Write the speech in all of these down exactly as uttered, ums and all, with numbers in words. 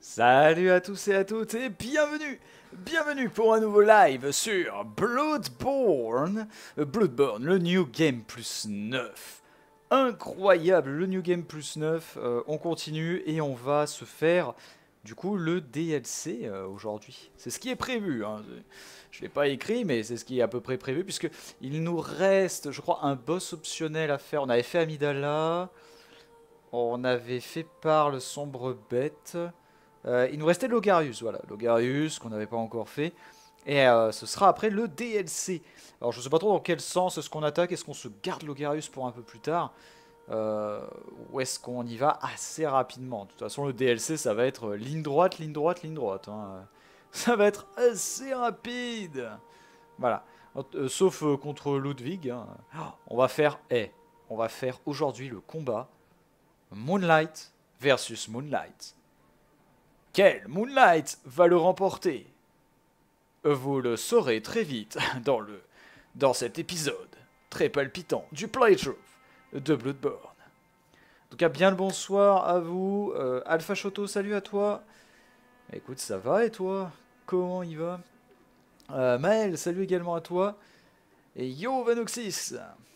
Salut à tous et à toutes et bienvenue Bienvenue pour un nouveau live sur Bloodborne euh, Bloodborne, le New Game Plus neuf. Incroyable, le New Game Plus neuf, euh, on continue et on va se faire du coup le D L C euh, aujourd'hui. C'est ce qui est prévu, hein. Je l'ai pas écrit mais c'est ce qui est à peu près prévu puisque il nous reste, je crois, un boss optionnel à faire. On avait fait Amidala, on avait fait par le sombre bête. Euh, il nous restait Logarius, voilà, Logarius qu'on n'avait pas encore fait. Et euh, ce sera après le D L C. Alors je sais pas trop dans quel sens est-ce qu'on attaque, est-ce qu'on se garde Logarius pour un peu plus tard euh, ou est-ce qu'on y va assez rapidement. De toute façon le D L C ça va être ligne droite, ligne droite, ligne droite. Hein. Ça va être assez rapide. Voilà, euh, sauf euh, contre Ludwig. Hein. On va faire, eh, on va faire aujourd'hui le combat Moonlight versus Moonlight. Quel Moonlight va le remporter? Vous le saurez très vite dans, le, dans cet épisode très palpitant du playthrough de Bloodborne. En tout cas, bien le bonsoir à vous. Euh, Alpha Shoto, salut à toi. Écoute, ça va et toi? Comment il va? euh, Maël, salut également à toi. Et yo Vanoxis.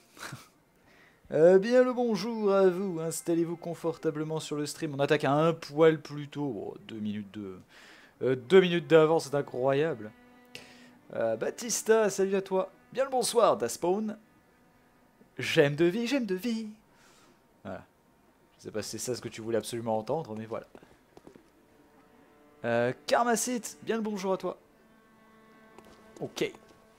Euh, bien le bonjour à vous, installez-vous confortablement sur le stream. On attaque à un poil plus tôt, oh, deux minutes de, euh, deux minutes d'avance, c'est incroyable. Euh, Baptista, salut à toi. Bien le bonsoir, Daspawn. J'aime de vie, j'aime de vie. Voilà. Je sais pas si c'est ça ce que tu voulais absolument entendre, mais voilà. Euh, Karmacite, bien le bonjour à toi. Ok.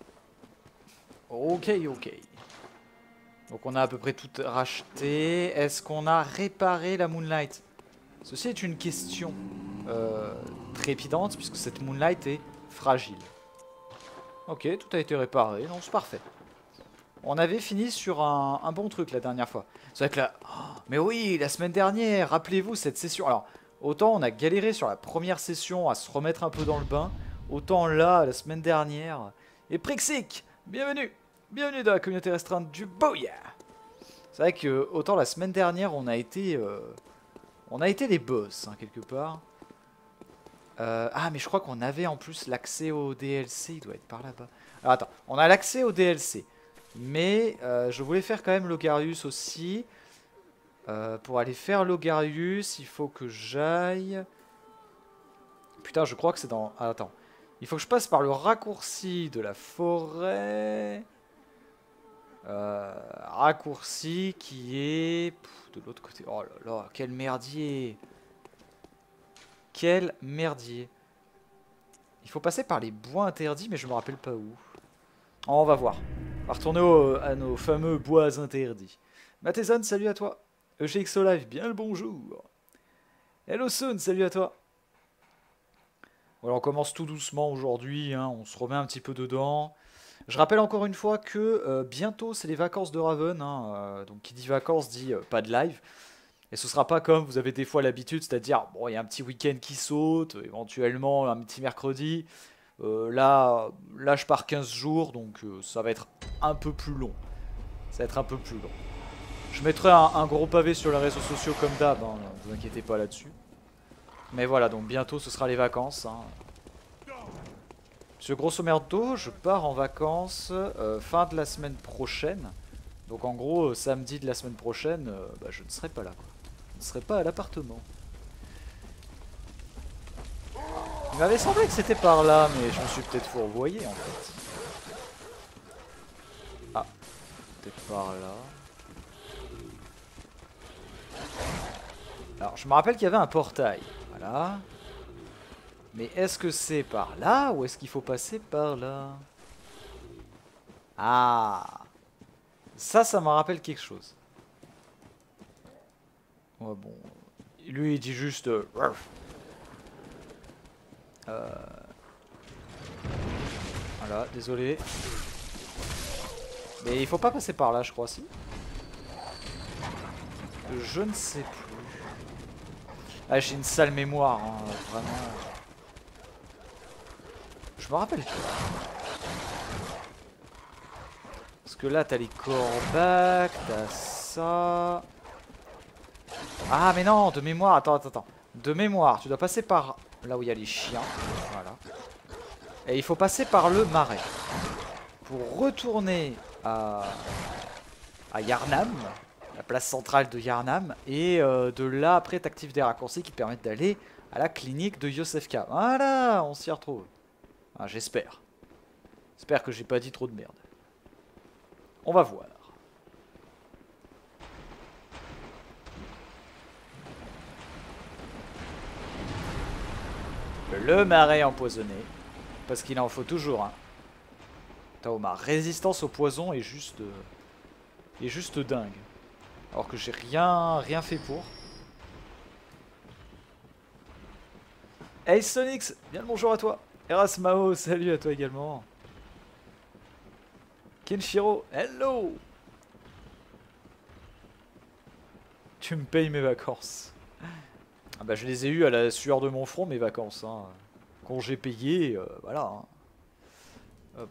Ok, ok. Donc on a à peu près tout racheté. Est-ce qu'on a réparé la Moonlight? Ceci est une question euh, trépidante puisque cette Moonlight est fragile. Ok, tout a été réparé, non c'est parfait. On avait fini sur un, un bon truc la dernière fois. C'est vrai que là... Oh, mais oui, la semaine dernière, rappelez-vous cette session. Alors, autant on a galéré sur la première session à se remettre un peu dans le bain, autant là, la semaine dernière... Et Prixik, bienvenue! Bienvenue dans la communauté restreinte du Booyah. C'est vrai que autant la semaine dernière on a été euh, on a été les boss hein, quelque part. Euh, ah mais je crois qu'on avait en plus l'accès au D L C, il doit être par là-bas. Alors attends, on a l'accès au D L C, mais euh, je voulais faire quand même Logarius aussi. Euh, pour aller faire Logarius, il faut que j'aille. Putain, je crois que c'est dans. Ah, attends, il faut que je passe par le raccourci de la forêt. Euh, raccourci qui est pff, de l'autre côté. Oh là là, quel merdier. Quel merdier. Il faut passer par les bois interdits, mais je me rappelle pas où. Oh, on va voir. On va retourner au, à nos fameux bois interdits. Matheson, salut à toi. E G X O Live, bien le bonjour. Hello Sun, salut à toi. Voilà, on commence tout doucement aujourd'hui, hein, on se remet un petit peu dedans. Je rappelle encore une fois que euh, bientôt c'est les vacances de Raven, hein, euh, donc qui dit vacances dit euh, pas de live. Et ce sera pas comme vous avez des fois l'habitude, c'est-à-dire bon il y a un petit week-end qui saute, éventuellement un petit mercredi. Euh, là, là je pars quinze jours, donc euh, ça va être un peu plus long. Ça va être un peu plus long. Je mettrai un, un gros pavé sur les réseaux sociaux comme d'hab, hein, ne vous inquiétez pas là-dessus. Mais voilà, donc bientôt ce sera les vacances. Hein. Parce que grosso merdo, je pars en vacances euh, fin de la semaine prochaine. Donc en gros, euh, samedi de la semaine prochaine, euh, bah, je ne serai pas là. Quoi. Je ne serai pas à l'appartement. Il m'avait semblé que c'était par là, mais je me suis peut-être fourvoyé en fait. Ah, peut-être par là. Alors, je me rappelle qu'il y avait un portail. Voilà. Mais est-ce que c'est par là ou est-ce qu'il faut passer par là? Ah, ça, ça me rappelle quelque chose. Ouais, bon. Lui, il dit juste... Euh... Euh... Voilà, désolé. Mais il faut pas passer par là, je crois, si. Je ne sais plus. Ah, j'ai une sale mémoire, hein, vraiment... Je me rappelle pas. Parce que là, t'as les corbacs, t'as ça. Ah, mais non, de mémoire, attends, attends, attends. De mémoire, tu dois passer par là où il y a les chiens. Voilà. Et il faut passer par le marais. Pour retourner à, à Yharnam, la place centrale de Yharnam. Et euh, de là, après, tu actives des raccourcis qui te permettent d'aller à la clinique de Yosefka. Voilà, on s'y retrouve. Ah, j'espère. J'espère que j'ai pas dit trop de merde. On va voir. Le marais empoisonné. Parce qu'il en faut toujours un. Hein. Ma résistance au poison est juste... Euh, est juste dingue. Alors que j'ai rien, rien fait pour. Hey Sonix, bien le bonjour à toi. Erasmao, salut à toi également. Kenshiro, hello. Tu me payes mes vacances. Ah bah je les ai eu à la sueur de mon front, mes vacances. Hein. Congé payé, euh, voilà. Hein. Hop.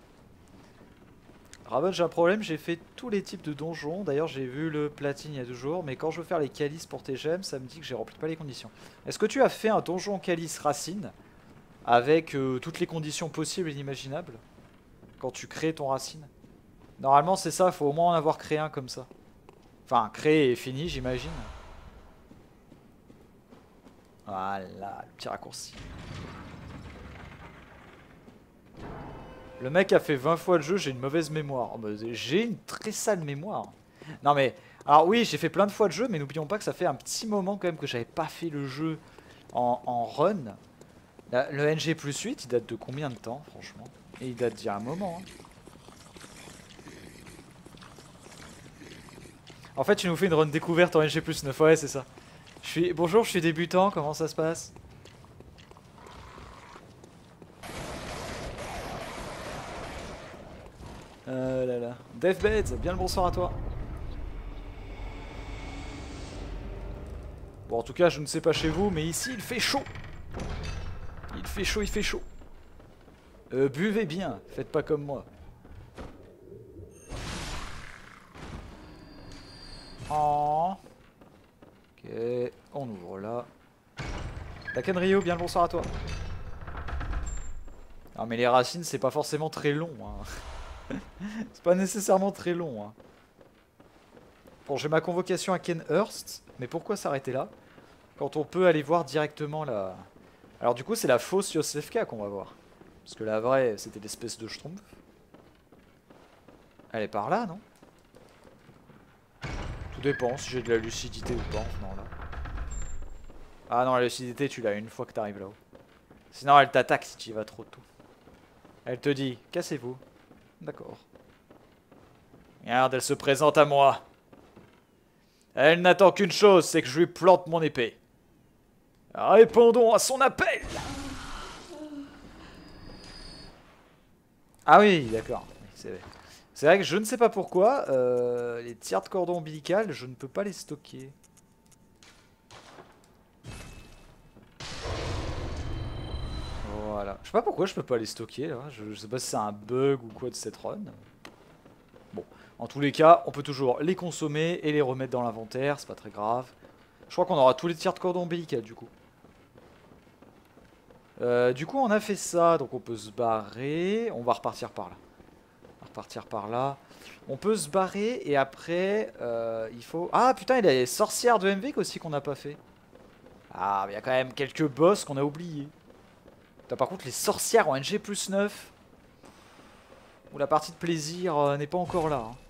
Raven, j'ai un problème, j'ai fait tous les types de donjons. D'ailleurs, j'ai vu le platine il y a deux jours. Mais quand je veux faire les calices pour tes gemmes, ça me dit que j'ai rempli pas les conditions. Est-ce que tu as fait un donjon calice racine avec euh, toutes les conditions possibles et inimaginables quand tu crées ton racine? Normalement, c'est ça, il faut au moins en avoir créé un comme ça. Enfin, créé et fini, j'imagine. Voilà, le petit raccourci. Le mec a fait vingt fois le jeu, j'ai une mauvaise mémoire. Oh bah, j'ai une très sale mémoire. Non mais, alors oui, j'ai fait plein de fois de jeu, mais n'oublions pas que ça fait un petit moment quand même que j'avais pas fait le jeu en, en run. La, le N G plus huit, il date de combien de temps, franchement? Et il date d'il y a un moment. Hein. En fait, tu nous fais une run découverte en N G plus neuf, ouais, c'est ça. Je suis... Bonjour, je suis débutant, comment ça se passe? Euh là là. Deathbeds, bien le bonsoir à toi. Bon, en tout cas, je ne sais pas chez vous, mais ici, il fait chaud. Il fait chaud, il fait chaud. Euh, buvez bien, faites pas comme moi. Oh. Ok, on ouvre là. Takenryo, bien le bonsoir à toi. Non mais les racines, c'est pas forcément très long. Hein. C'est pas nécessairement très long. Hein. Bon, j'ai ma convocation à Kenhurst, mais pourquoi s'arrêter là quand on peut aller voir directement la... Alors du coup, c'est la fausse Yosefka qu'on va voir. Parce que la vraie, c'était l'espèce de schtroumpf. Elle est par là, non? Tout dépend si j'ai de la lucidité ou pas en venant là. Ah non, la lucidité, tu l'as une fois que t'arrives là-haut. Sinon, elle t'attaque si tu y vas trop tôt. Elle te dit, cassez-vous. D'accord. Regarde, elle se présente à moi. Elle n'attend qu'une chose, c'est que je lui plante mon épée. Répondons à son appel. Ah oui, d'accord. C'est vrai. C'est vrai que je ne sais pas pourquoi, euh, les tiers de cordon ombilical, je ne peux pas les stocker. Voilà. Je sais pas pourquoi je peux pas les stocker là. Je, je sais pas si c'est un bug ou quoi de cette run. Bon, en tous les cas, on peut toujours les consommer et les remettre dans l'inventaire, c'est pas très grave. Je crois qu'on aura tous les tiers de cordon ombilical du coup. Euh, du coup, on a fait ça, donc on peut se barrer. On va repartir par là. On va repartir par là. On peut se barrer et après, euh, il faut... Ah putain, il y a les sorcières de M V aussi qu'on n'a pas fait. Ah, mais il y a quand même quelques boss qu'on a oubliés. Putain, par contre, les sorcières en N G plus neuf, où la partie de plaisir euh, n'est pas encore là. Hein.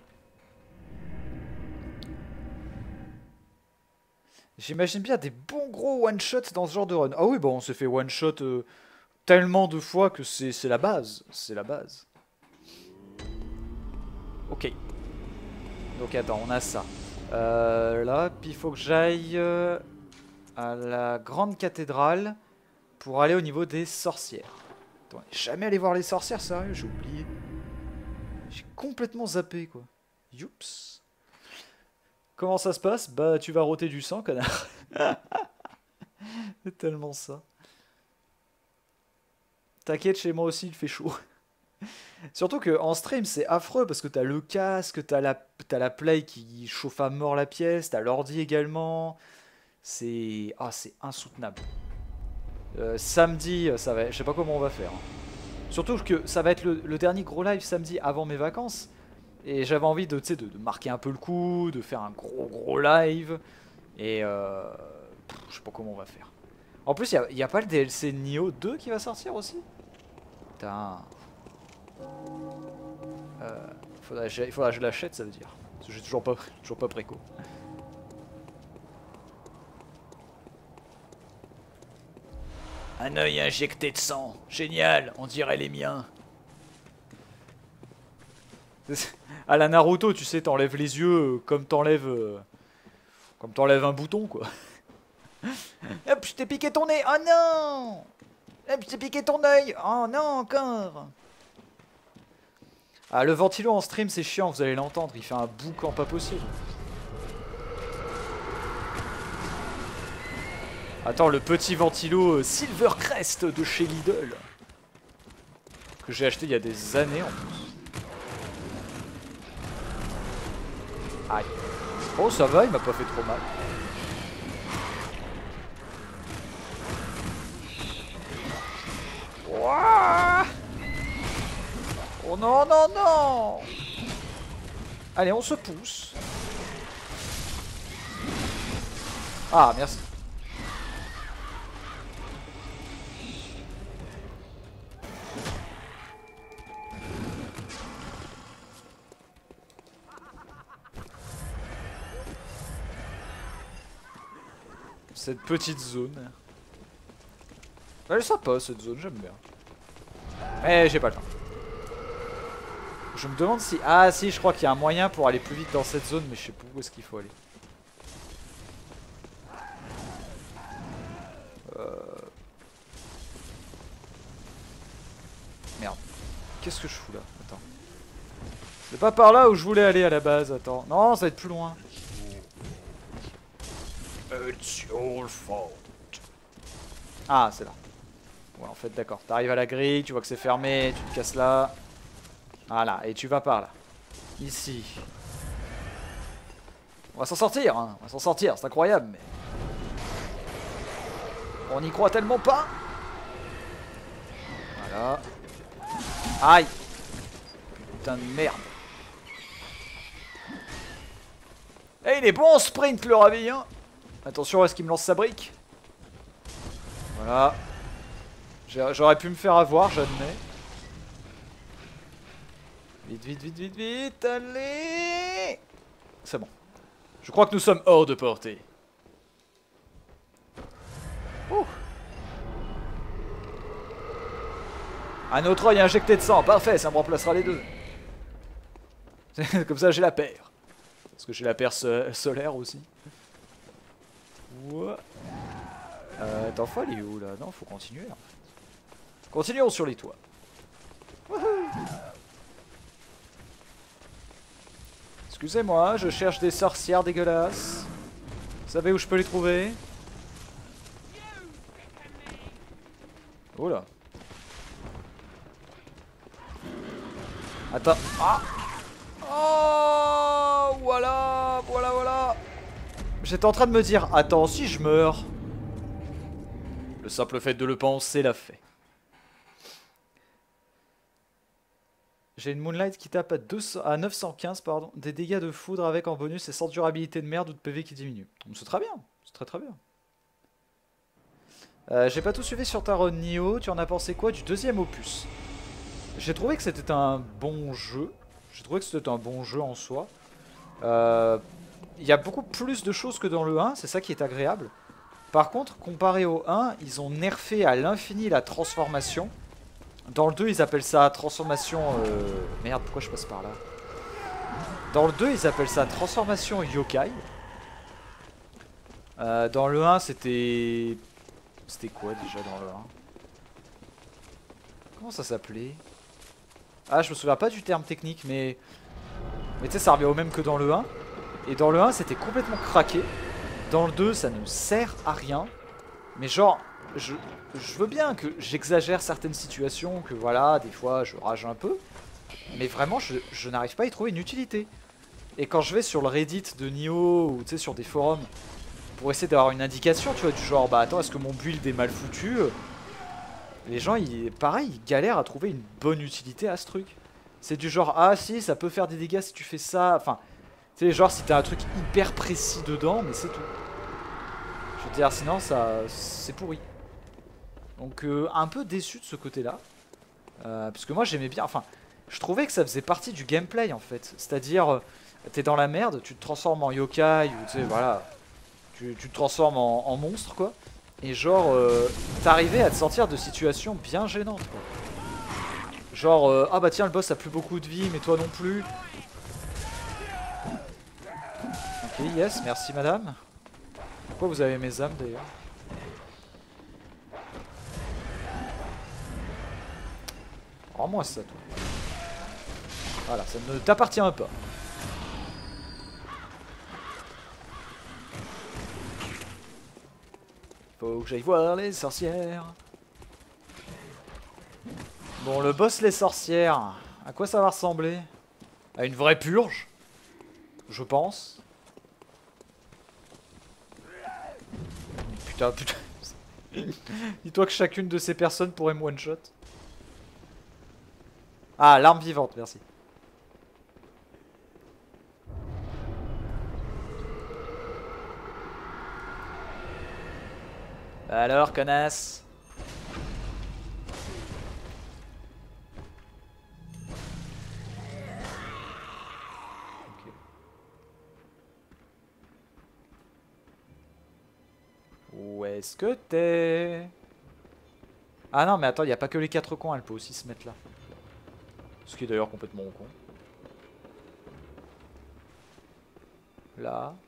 J'imagine bien des bons gros one-shots dans ce genre de run. Ah oui, bon, on s'est fait one-shot euh, tellement de fois que c'est la base. C'est la base. Ok. Donc attends, on a ça. Euh, là, puis il faut que j'aille euh, à la grande cathédrale pour aller au niveau des sorcières. Attends, on est jamais allé voir les sorcières, sérieux, j'ai oublié. J'ai complètement zappé, quoi. Youps. Comment ça se passe? Bah, tu vas roter du sang, connard. C'est tellement ça. T'inquiète, chez moi aussi, il fait chaud. Surtout qu'en stream, c'est affreux parce que t'as le casque, t'as la, t'as la play qui chauffe à mort la pièce, t'as l'ordi également. C'est... Ah, c'est insoutenable. Euh, samedi, ça va... Je sais pas comment on va faire. Surtout que ça va être le, le dernier gros live samedi avant mes vacances. Et j'avais envie de, de, de marquer un peu le coup, de faire un gros gros live. Et euh, pff, je sais pas comment on va faire. En plus, il n'y a, a pas le D L C Nioh deux qui va sortir aussi? Putain. Euh, faudrait, il faudra que je l'achète, ça veut dire. Parce que j'ai toujours pas, toujours pas préco. Un œil injecté de sang. Génial, on dirait les miens. À la Naruto, tu sais, t'enlèves les yeux comme t'enlèves... Euh, comme t'enlèves un bouton, quoi. Hop, je t'ai piqué ton nez. Oh non! Hop, je t'ai piqué ton œil. Oh non, encore. Ah, le ventilo en stream, c'est chiant, vous allez l'entendre. Il fait un boucan pas possible. Attends, le petit ventilo Silvercrest de chez Lidl. Que j'ai acheté il y a des années en plus. Aïe. Oh, ça va, il m'a pas fait trop mal. Ouah. Oh non, non, non. Allez, on se pousse. Ah, merci. Cette petite zone. Elle est sympa cette zone, j'aime bien. Mais j'ai pas le temps. Je me demande si... Ah si, je crois qu'il y a un moyen pour aller plus vite dans cette zone, mais je sais pas où est-ce qu'il faut aller. Euh... Merde. Qu'est-ce que je fous là? Attends. C'est pas par là où je voulais aller à la base, attends. Non, ça va être plus loin. It's your fault. Ah, c'est là. Ouais, en fait, d'accord. T'arrives à la grille, tu vois que c'est fermé, tu te casses là. Voilà, et tu vas par là. Ici. On va s'en sortir, hein. On va s'en sortir, c'est incroyable, mais... On n'y croit tellement pas. Voilà. Aïe. Putain de merde. Eh, il est bon en sprint, le ravi, hein. Attention, est-ce qu'il me lance sa brique? Voilà. J'aurais pu me faire avoir, j'admets. Vite, vite, vite, vite, vite, allez. C'est bon. Je crois que nous sommes hors de portée. Ouh. Un autre œil injecté de sang, parfait, ça me remplacera les deux. Comme ça j'ai la paire. Parce que j'ai la paire so solaire aussi. Ouais. Euh, attends, faut aller où là? Non, faut continuer en fait. Continuons sur les toits. Excusez-moi, je cherche des sorcières dégueulasses. Vous savez où je peux les trouver? Oh là. Attends. Ah. Oh, voilà, voilà, voilà. J'étais en train de me dire, attends, si je meurs. Le simple fait de le penser l'a fait. J'ai une Moonlight qui tape à, deux cents, à neuf cent quinze, pardon, des dégâts de foudre avec en bonus et sans durabilité de merde ou de P V qui diminue. C'est très bien, c'est très très bien. Euh, J'ai pas tout suivi sur ta run Nioh, tu en as pensé quoi du deuxième opus? J'ai trouvé que c'était un bon jeu, j'ai trouvé que c'était un bon jeu en soi. Euh, Il y a beaucoup plus de choses que dans le un, c'est ça qui est agréable. Par contre, comparé au un, ils ont nerfé à l'infini la transformation. Dans le deux, ils appellent ça transformation... Euh... Merde, pourquoi je passe par là? Dans le deux, ils appellent ça transformation yokai. Euh, dans le un, c'était... C'était quoi déjà dans le un? Comment ça s'appelait? Ah, je me souviens pas du terme technique, mais... Mais tu sais, ça revient au même que dans le un. Et dans le un, c'était complètement craqué. Dans le deux, ça ne sert à rien. Mais genre... Je, je veux bien que j'exagère certaines situations, que voilà, des fois je rage un peu, mais vraiment je, je n'arrive pas à y trouver une utilité. Et quand je vais sur le Reddit de Nioh, ou tu sais sur des forums, pour essayer d'avoir une indication, tu vois, du genre, bah attends, est-ce que mon build est mal foutu? Les gens, ils, pareil, ils galèrent à trouver une bonne utilité à ce truc. C'est du genre, ah si, ça peut faire des dégâts si tu fais ça. Enfin, tu sais, genre si t'as un truc hyper précis dedans, mais c'est tout. Je veux dire, sinon, ça, c'est pourri. Donc, euh, un peu déçu de ce côté-là. Euh, parce que moi, j'aimais bien, enfin, je trouvais que ça faisait partie du gameplay, en fait. C'est-à-dire, t'es dans la merde, tu te transformes en yokai, ou tu sais, voilà. Tu, tu te transformes en, en monstre, quoi. Et genre, euh, t'arrivais à te sortir de situations bien gênantes, quoi. Genre, euh, ah bah tiens, le boss a plus beaucoup de vie, mais toi non plus. Ok, yes, merci madame. Pourquoi vous avez mes âmes, d'ailleurs? Rends-moi ça, toi. Voilà, ça ne t'appartient pas. Faut que j'aille voir les sorcières. Bon, le boss les sorcières, à quoi ça va ressembler? À une vraie purge, je pense. Putain, putain. Dis-toi que chacune de ces personnes pourrait me one-shot. Ah, l'arme vivante, merci. Alors, connasse. Okay. Où est-ce que t'es? Ah non, mais attends, il n'y a pas que les quatre cons, elle peut aussi se mettre là. Ce qui est d'ailleurs complètement con. Là.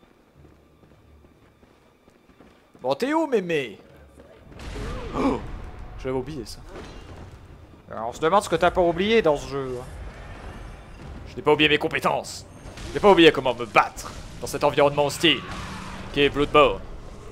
Bon, t'es où, mémé? Oh, j'avais oublié ça. Alors, on se demande ce que t'as pas oublié dans ce jeu. Je n'ai pas oublié mes compétences. Je n'ai pas oublié comment me battre dans cet environnement hostile qui est Bloodborne.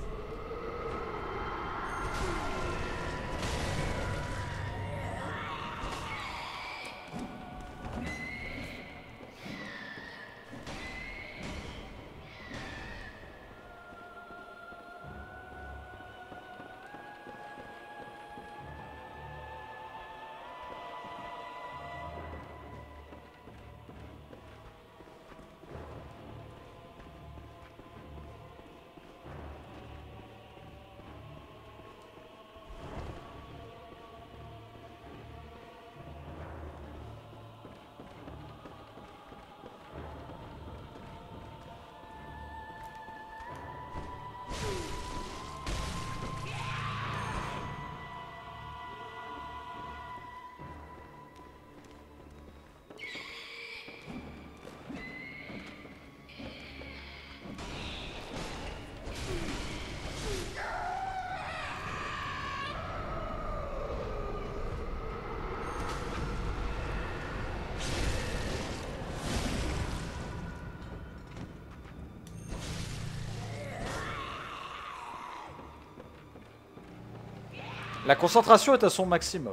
La concentration est à son maximum.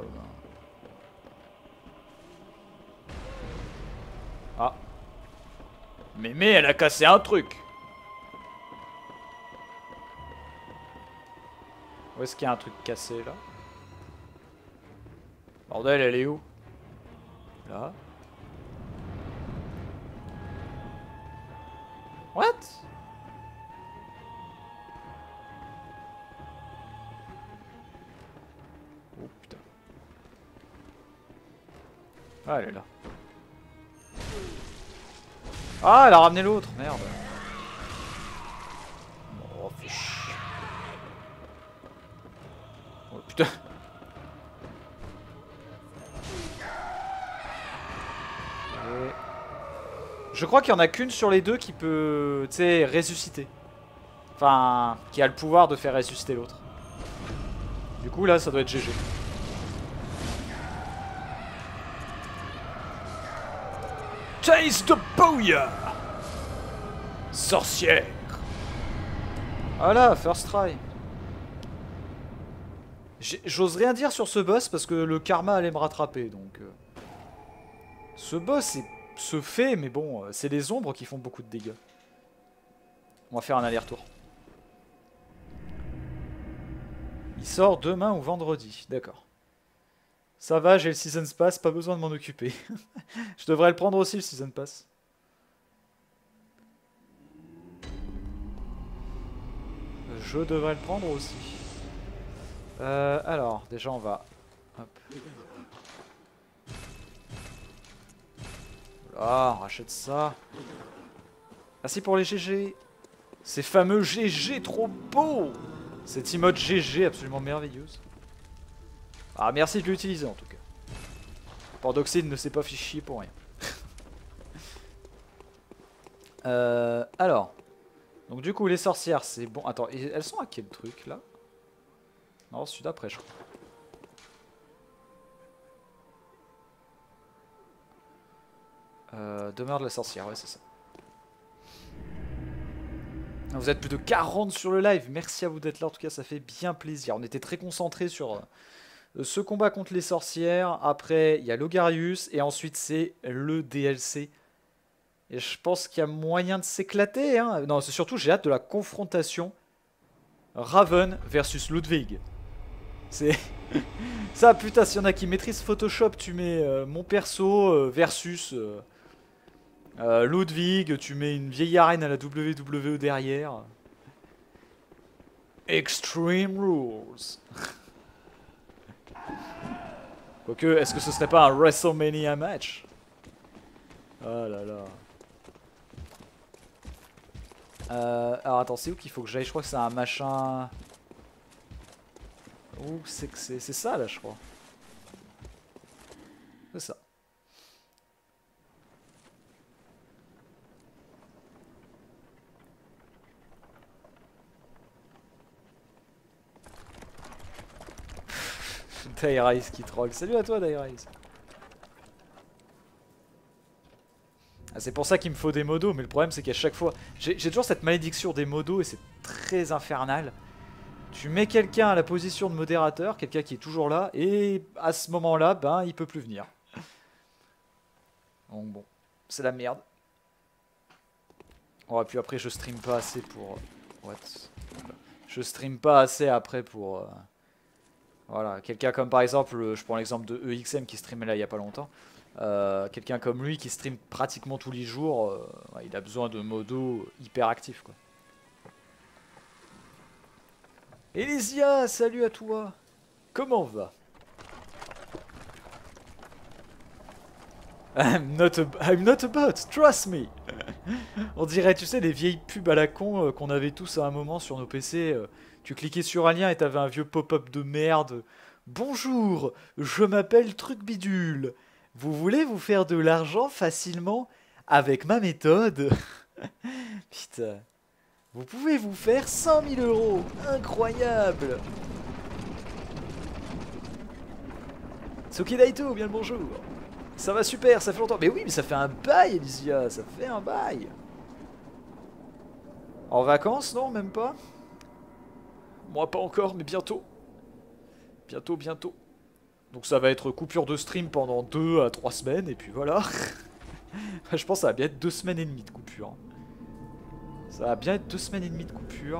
Ah. Mémé, elle a cassé un truc. Où est-ce qu'il y a un truc cassé là? Bordel, elle est où? Là. What? Oh putain. Ah, elle est là. Ah, elle a ramené l'autre, merde. Oh, fais chier. Oh putain. Et... Je crois qu'il y en a qu'une sur les deux qui peut, tu sais, ressusciter. Enfin, qui a le pouvoir de faire ressusciter l'autre. Du coup, là, ça doit être G G. Taste the booyah! Sorcière! Voilà, first try. J'ose rien dire sur ce boss parce que le karma allait me rattraper, donc... Euh... Ce boss est... se fait, mais bon, c'est les ombres qui font beaucoup de dégâts. On va faire un aller-retour. sort demain ou vendredi, d'accord. Ça va, j'ai le Season Pass, pas besoin de m'en occuper. Je devrais le prendre aussi, le Season Pass. Je devrais le prendre aussi. Euh, alors, déjà on va... Hop. Voilà, on rachète ça. Merci pour les G G. Ces fameux G G trop beaux. Cette emote G G absolument merveilleuse. Ah, merci de l'utiliser en tout cas. Pandoxine ne s'est pas fait chier pour rien. euh, alors. Donc du coup les sorcières c'est bon. Attends, et elles sont à quel truc là? Non, celui d'après je crois. Euh, demeure de la sorcière, ouais c'est ça. Vous êtes plus de quarante sur le live, merci à vous d'être là, en tout cas ça fait bien plaisir. On était très concentrés sur euh, ce combat contre les sorcières, après il y a Logarius, et ensuite c'est le D L C. Et je pense qu'il y a moyen de s'éclater, hein. Non, c'est surtout j'ai hâte de la confrontation Raven versus Ludwig. C'est... Ça putain, s'il y en a qui maîtrisent Photoshop, tu mets euh, mon perso euh, versus... Euh, Euh, Ludwig, tu mets une vieille arène à la W W E derrière. Extreme Rules. Quoique, est-ce que ce serait pas un WrestleMania match? Oh là là. Euh, alors attends, c'est où qu'il faut que j'aille? Je crois que c'est un machin... Où c'est que c'est? C'est ça là, je crois. C'est ça. Dairise qui troll. Salut à toi Dairise. Ah, c'est pour ça qu'il me faut des modos, mais le problème c'est qu'à chaque fois... J'ai toujours cette malédiction des modos et c'est très infernal. Tu mets quelqu'un à la position de modérateur, quelqu'un qui est toujours là, et à ce moment-là, ben il peut plus venir. Donc bon, c'est la merde. Oh, et puis après je stream pas assez pour... What? Je stream pas assez après pour... Euh... Voilà, quelqu'un comme par exemple, je prends l'exemple de E X M qui streamait là il y a pas longtemps. Euh, quelqu'un comme lui qui stream pratiquement tous les jours, euh, il a besoin de modos hyper actifs quoi. Elysia, salut à toi. Comment va? I'm not a, I'm not a bot, trust me. On dirait, tu sais, les vieilles pubs à la con euh, qu'on avait tous à un moment sur nos P C. Euh, tu cliquais sur un lien et t'avais un vieux pop-up de merde. Bonjour, je m'appelle Truc Bidule. Vous voulez vous faire de l'argent facilement avec ma méthode? Putain. Vous pouvez vous faire cent mille euros. Incroyable. Tsuki Daito, bien le bonjour. Ça va super, ça fait longtemps. Mais oui, mais ça fait un bail, Elysia. Ça fait un bail. En vacances, non, même pas. Moi, pas encore, mais bientôt. Bientôt, bientôt. Donc ça va être coupure de stream pendant deux à trois semaines, et puis voilà. Je pense que ça va bien être deux semaines et demie de coupure. Ça va bien être deux semaines et demie de coupure.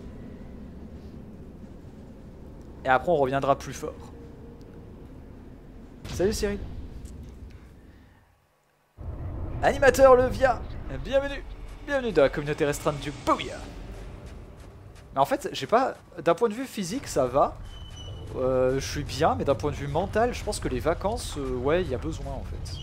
Et après, on reviendra plus fort. Salut Cyril. Animateur Levia, bienvenue. Bienvenue dans la communauté restreinte du Booyah. Mais en fait, j'ai pas... D'un point de vue physique, ça va. Euh, je suis bien, mais d'un point de vue mental, je pense que les vacances, euh, ouais, il y a besoin en fait.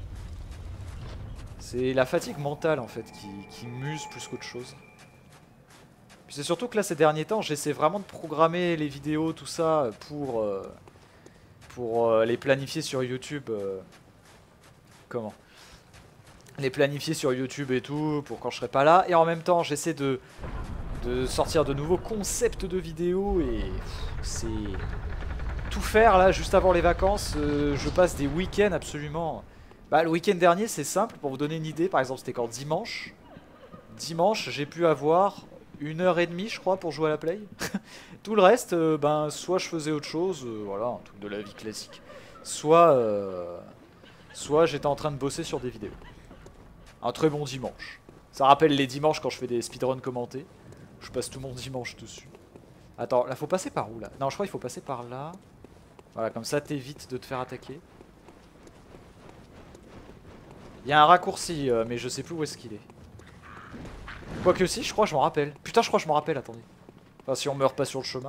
C'est la fatigue mentale en fait qui, qui m'use plus qu'autre chose. Puis c'est surtout que là, ces derniers temps, j'essaie vraiment de programmer les vidéos, tout ça, pour, euh, pour euh, les planifier sur YouTube. Euh, comment Les planifier sur YouTube et tout, pour quand je serai pas là. Et en même temps, j'essaie de... de sortir de nouveaux concepts de vidéos et c'est tout faire là juste avant les vacances. Euh, je passe des week-ends absolument. Bah, le week-end dernier c'est simple pour vous donner une idée. Par exemple c'était quand dimanche. Dimanche j'ai pu avoir une heure et demie je crois pour jouer à la play. Tout le reste euh, ben soit je faisais autre chose, euh, voilà un truc de la vie classique. Soit euh, soit j'étais en train de bosser sur des vidéos. Un très bon dimanche. Ça rappelle les dimanches quand je fais des speedruns commentés. Je passe tout mon dimanche dessus. Attends, là faut passer par où là? Non, je crois qu'il faut passer par là. Voilà, comme ça t'évites de te faire attaquer. Il y a un raccourci, euh, mais je sais plus où est-ce qu'il est. Quoique si, je crois, je m'en rappelle. Putain, je crois que je m'en rappelle, attendez. Enfin, si on meurt pas sur le chemin.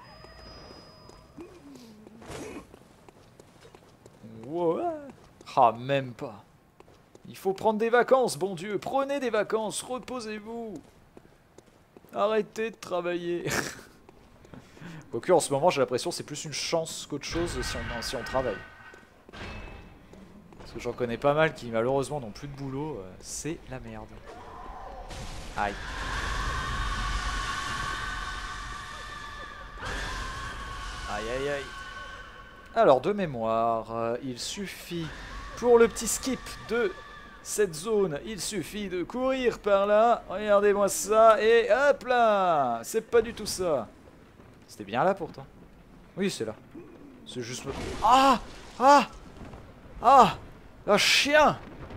Ouais. Ah, même pas. Il faut prendre des vacances, bon Dieu. Prenez des vacances, reposez-vous. Arrêtez de travailler. Quoique, en ce moment, j'ai l'impression que c'est plus une chance qu'autre chose si on, si on travaille. Parce que j'en connais pas mal qui, malheureusement, n'ont plus de boulot. Euh, c'est la merde. Aïe. Aïe aïe aïe. Alors de mémoire, euh, il suffit pour le petit skip de cette zone, il suffit de courir par là. Regardez-moi ça et hop là. C'est pas du tout ça. C'était bien là pourtant. Oui c'est là. C'est juste... Ah. Ah. Ah. Un chien.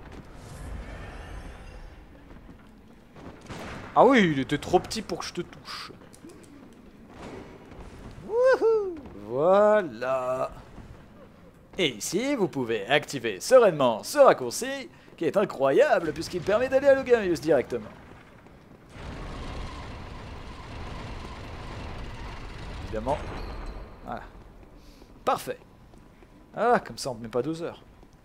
Ah oui, il était trop petit pour que je te touche. Wouhou. Voilà. Et ici, vous pouvez activer sereinement ce raccourci, qui est incroyable puisqu'il permet d'aller à Logarius directement. Évidemment. Voilà. Parfait. Ah, comme ça on ne met pas deux heures.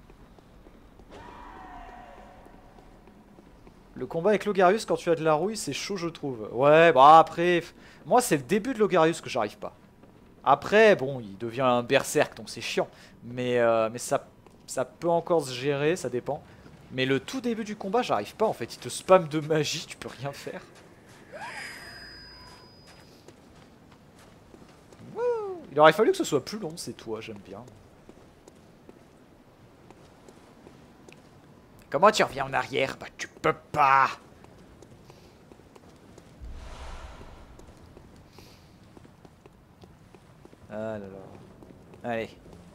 Le combat avec Logarius quand tu as de la rouille, c'est chaud je trouve. Ouais, bah après... Moi c'est le début de Logarius que j'arrive pas. Après, bon, il devient un berserk, donc c'est chiant. Mais, euh, mais ça, ça peut encore se gérer, ça dépend. Mais le tout début du combat, j'arrive pas en fait. Il te spam de magie, tu peux rien faire. Wouh. Il aurait fallu que ce soit plus long, c'est toi, j'aime bien. Comment tu reviens en arrière? Bah tu peux pas. Ah là là. Allez.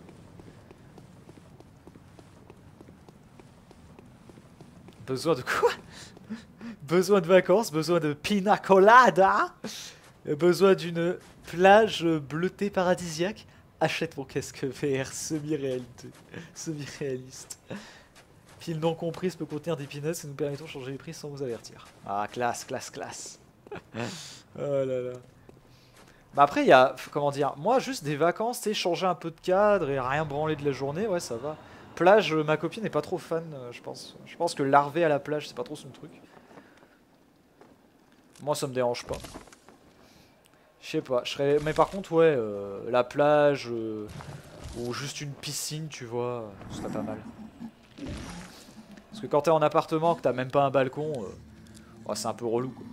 Besoin de quoi? Besoin de vacances, besoin de pina colada, besoin d'une plage bleutée paradisiaque. Achète mon casque V R semi-réalité, semi-réaliste. Pile non comprise peut contenir des peanuts et nous permettons de changer les prix sans vous avertir. Ah, classe, classe, classe. Oh là là. Bah après, il y a, comment dire, moi juste des vacances, tu sais, changer un peu de cadre et rien branler de la journée, ouais, ça va. Plage, ma copine n'est pas trop fan, euh, je pense. Je pense que larver à la plage, c'est pas trop son truc. Moi, ça me dérange pas. Je sais pas, je serais... Mais par contre, ouais, euh, la plage, euh, ou juste une piscine, tu vois, ce serait pas mal. Parce que quand t'es en appartement, que t'as même pas un balcon, euh, ouais, c'est un peu relou, quoi.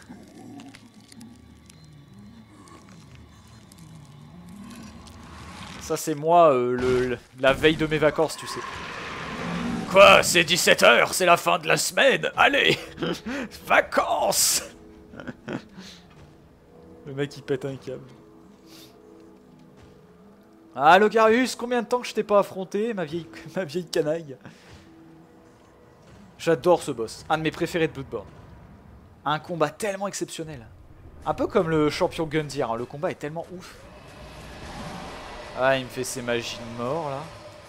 Ça c'est moi, euh, le, le, la veille de mes vacances, tu sais. Quoi? C'est dix-sept heures, c'est la fin de la semaine. Allez. Vacances. Le mec il pète un câble. Ah Logarius, combien de temps que je t'ai pas affronté, ma vieille, ma vieille canaille. J'adore ce boss, un de mes préférés de Bloodborne. Un combat tellement exceptionnel. Un peu comme le champion Gundyr, hein. Le combat est tellement ouf. Ah, il me fait ses magies de mort là.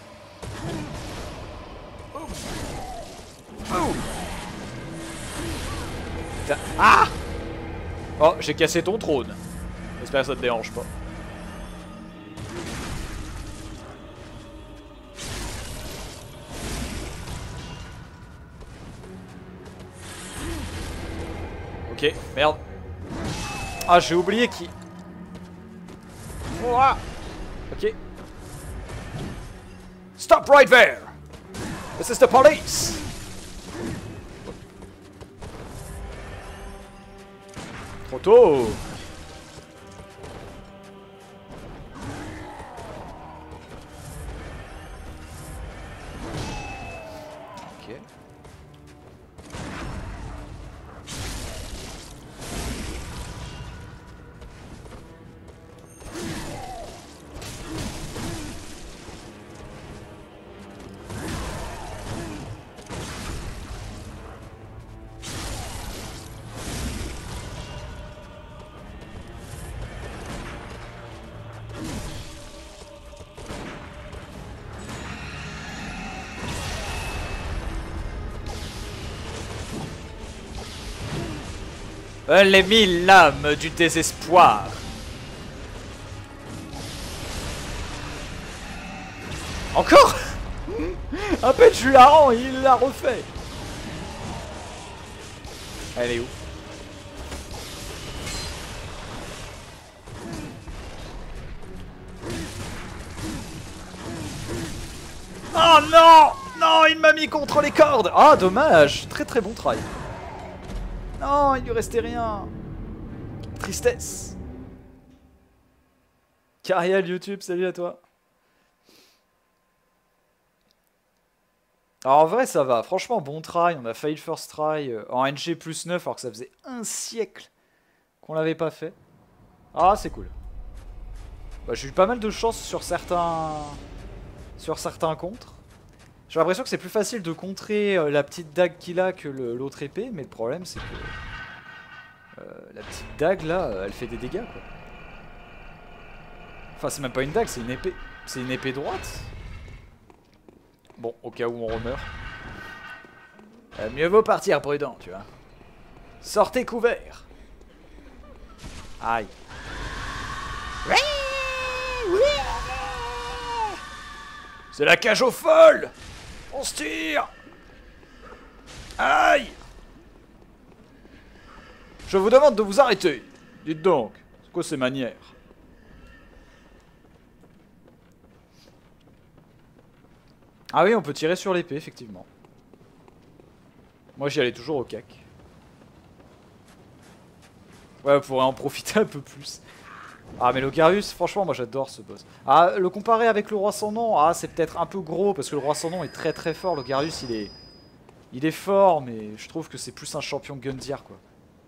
Ah! Oh, j'ai cassé ton trône. J'espère que ça te dérange pas. Ok, merde. Ah, j'ai oublié qui. Oh, ah. Ok. Stop right there! This is the police! Trop tôt! Ok. Euh, les mille lames du désespoir. Encore. À peine je lui la rends, il l'a refait. Elle est où? Oh non! Non, il m'a mis contre les cordes! Ah, dommage! Très très bon travail. Non, il lui restait rien. Tristesse. Cariel YouTube, salut à toi. Alors en vrai ça va, franchement bon try, on a failli le first try euh, en N G plus neuf alors que ça faisait un siècle qu'on l'avait pas fait. Ah c'est cool. Bah, j'ai eu pas mal de chance sur certains sur certains contres. J'ai l'impression que c'est plus facile de contrer euh, la petite dague qu'il a que l'autre épée, mais le problème c'est que euh, la petite dague là, euh, elle fait des dégâts quoi. Enfin c'est même pas une dague, c'est une épée. C'est une épée droite. Bon, au cas où on remeurt. Euh, mieux vaut partir prudent, tu vois. Sortez couvert. Aïe. C'est la cage aux folles. On se tire. Aïe. Je vous demande de vous arrêter. Dites donc, c'est quoi ces manières? Ah oui, on peut tirer sur l'épée, effectivement. Moi, j'y allais toujours au cac. Ouais, on pourrait en profiter un peu plus. Ah, mais Logarius, franchement, moi j'adore ce boss. Ah, le comparer avec le roi sans nom, ah, c'est peut-être un peu gros, parce que le roi sans nom est très très fort. Logarius, il est... Il est fort, mais je trouve que c'est plus un champion Gundyr, quoi.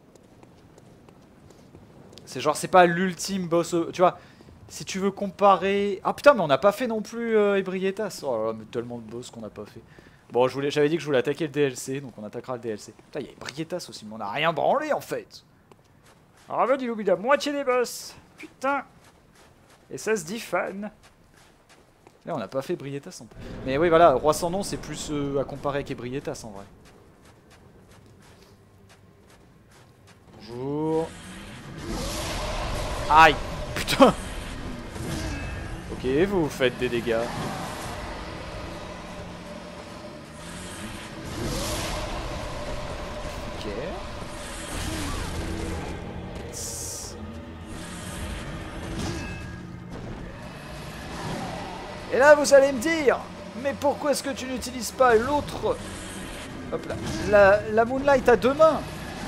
C'est genre, c'est pas l'ultime boss... Tu vois, si tu veux comparer... Ah putain, mais on n'a pas fait non plus euh, Ebrietas. Oh là là, mais tellement de boss qu'on n'a pas fait. Bon, j'avais dit que je voulais attaquer le D L C, donc on attaquera le D L C. Putain, il y a Ebrietas aussi, mais on n'a rien branlé en fait. Bravo, il oublie la moitié des boss. Putain. Et ça se dit fan. Là, on n'a pas fait Ebrietas en plus. Mais oui, voilà, Roi sans nom, c'est plus euh, à comparer avec Ebrietas en vrai. Bonjour. Aïe. Putain. Ok, vous vous faites des dégâts. Ok. Et là, vous allez me dire, mais pourquoi est-ce que tu n'utilises pas l'autre... Hop là. La, la Moonlight à deux mains.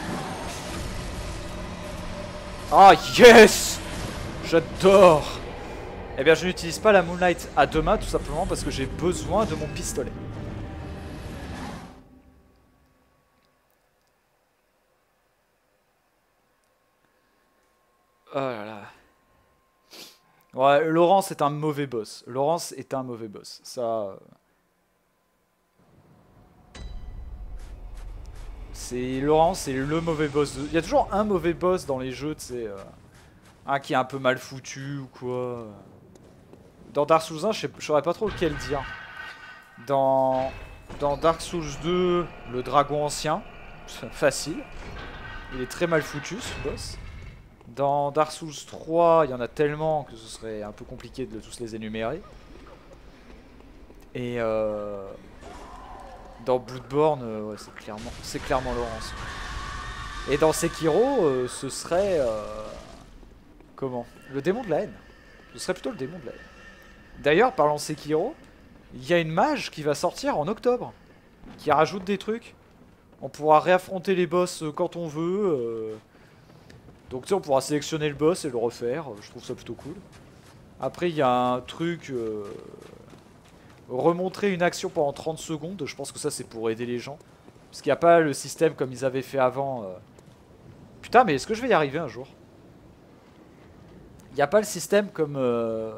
Ah, yes. J'adore. Eh bien, je n'utilise pas la Moonlight à deux mains, tout simplement parce que j'ai besoin de mon pistolet. Oh là là. Ouais, Laurence est un mauvais boss. Laurence est un mauvais boss. Ça... C'est... Laurence, c'est le mauvais boss. De... Il y a toujours un mauvais boss dans les jeux, tu sais... Euh... Un qui est un peu mal foutu ou quoi... Dans Dark Souls un, je ne saurais pas trop lequel dire. Dans, dans Dark Souls deux, le dragon ancien, facile. Il est très mal foutu ce boss. Dans Dark Souls trois, il y en a tellement que ce serait un peu compliqué de tous les énumérer. Et euh, dans Bloodborne, euh, ouais, c'est clairement, c'est clairement Laurence. Et dans Sekiro, euh, ce serait... Euh, comment? Le démon de la haine. Ce serait plutôt le démon de la haine. D'ailleurs, parlant de Sekiro, il y a une mage qui va sortir en octobre, qui rajoute des trucs. On pourra réaffronter les boss quand on veut. Euh... Donc tu sais, on pourra sélectionner le boss et le refaire. Je trouve ça plutôt cool. Après, il y a un truc... Euh... Remontrer une action pendant trente secondes. Je pense que ça, c'est pour aider les gens. Parce qu'il n'y a pas le système comme ils avaient fait avant. Euh... Putain, mais est-ce que je vais y arriver un jour? Il n'y a pas le système comme... Euh...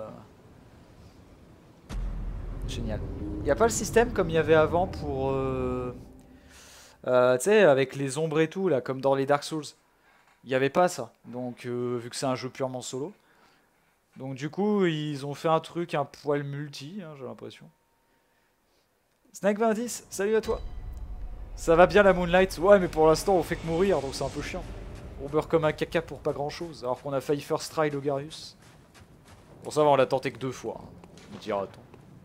Génial. Il n'y a pas le système comme il y avait avant pour... Euh, euh, tu sais, avec les ombres et tout, là, comme dans les Dark Souls. Il n'y avait pas ça. Donc, euh, vu que c'est un jeu purement solo. Donc, du coup, ils ont fait un truc un poil multi, hein, j'ai l'impression. Snake vingt dix, salut à toi. Ça va bien la Moonlight? Ouais, mais pour l'instant, on fait que mourir, donc c'est un peu chiant. On meurt comme un caca pour pas grand chose, alors qu'on a failli first try Logarius. Bon ça va, on l'a tenté que deux fois, hein. On dira-t-on.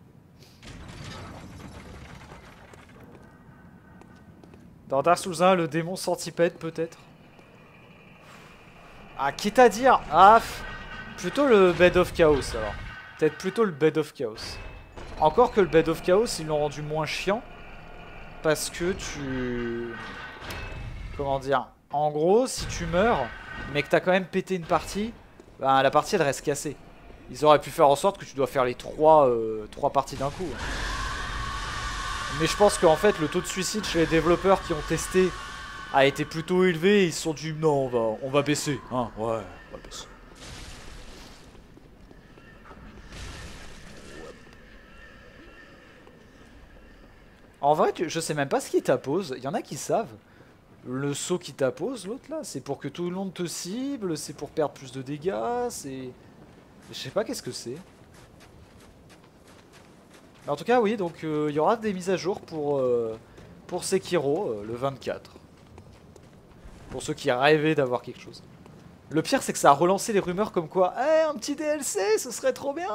Dans Dark Souls un, le démon centipède peut-être. Ah, quitte à dire, ah, plutôt le Bed of Chaos alors. Peut-être plutôt le Bed of Chaos. Encore que le Bed of Chaos, ils l'ont rendu moins chiant. Parce que tu... Comment dire? En gros, si tu meurs, mais que t'as quand même pété une partie, bah, la partie elle reste cassée. Ils auraient pu faire en sorte que tu dois faire les trois, euh, trois parties d'un coup. Mais je pense qu'en fait, le taux de suicide chez les développeurs qui ont testé a été plutôt élevé et ils se sont dit non, on va, on va baisser. Hein, ouais, on va baisser. En vrai, tu, je sais même pas ce qui t'appose. Il y en a qui savent. Le saut qui t'appose, l'autre là, c'est pour que tout le monde te cible, c'est pour perdre plus de dégâts, c'est... Je sais pas qu'est-ce que c'est. Mais en tout cas, oui, donc il euh, y aura des mises à jour pour, euh, pour Sekiro euh, le vingt-quatre. Pour ceux qui rêvaient d'avoir quelque chose. Le pire, c'est que ça a relancé les rumeurs comme quoi « Eh, un petit D L C, ce serait trop bien !»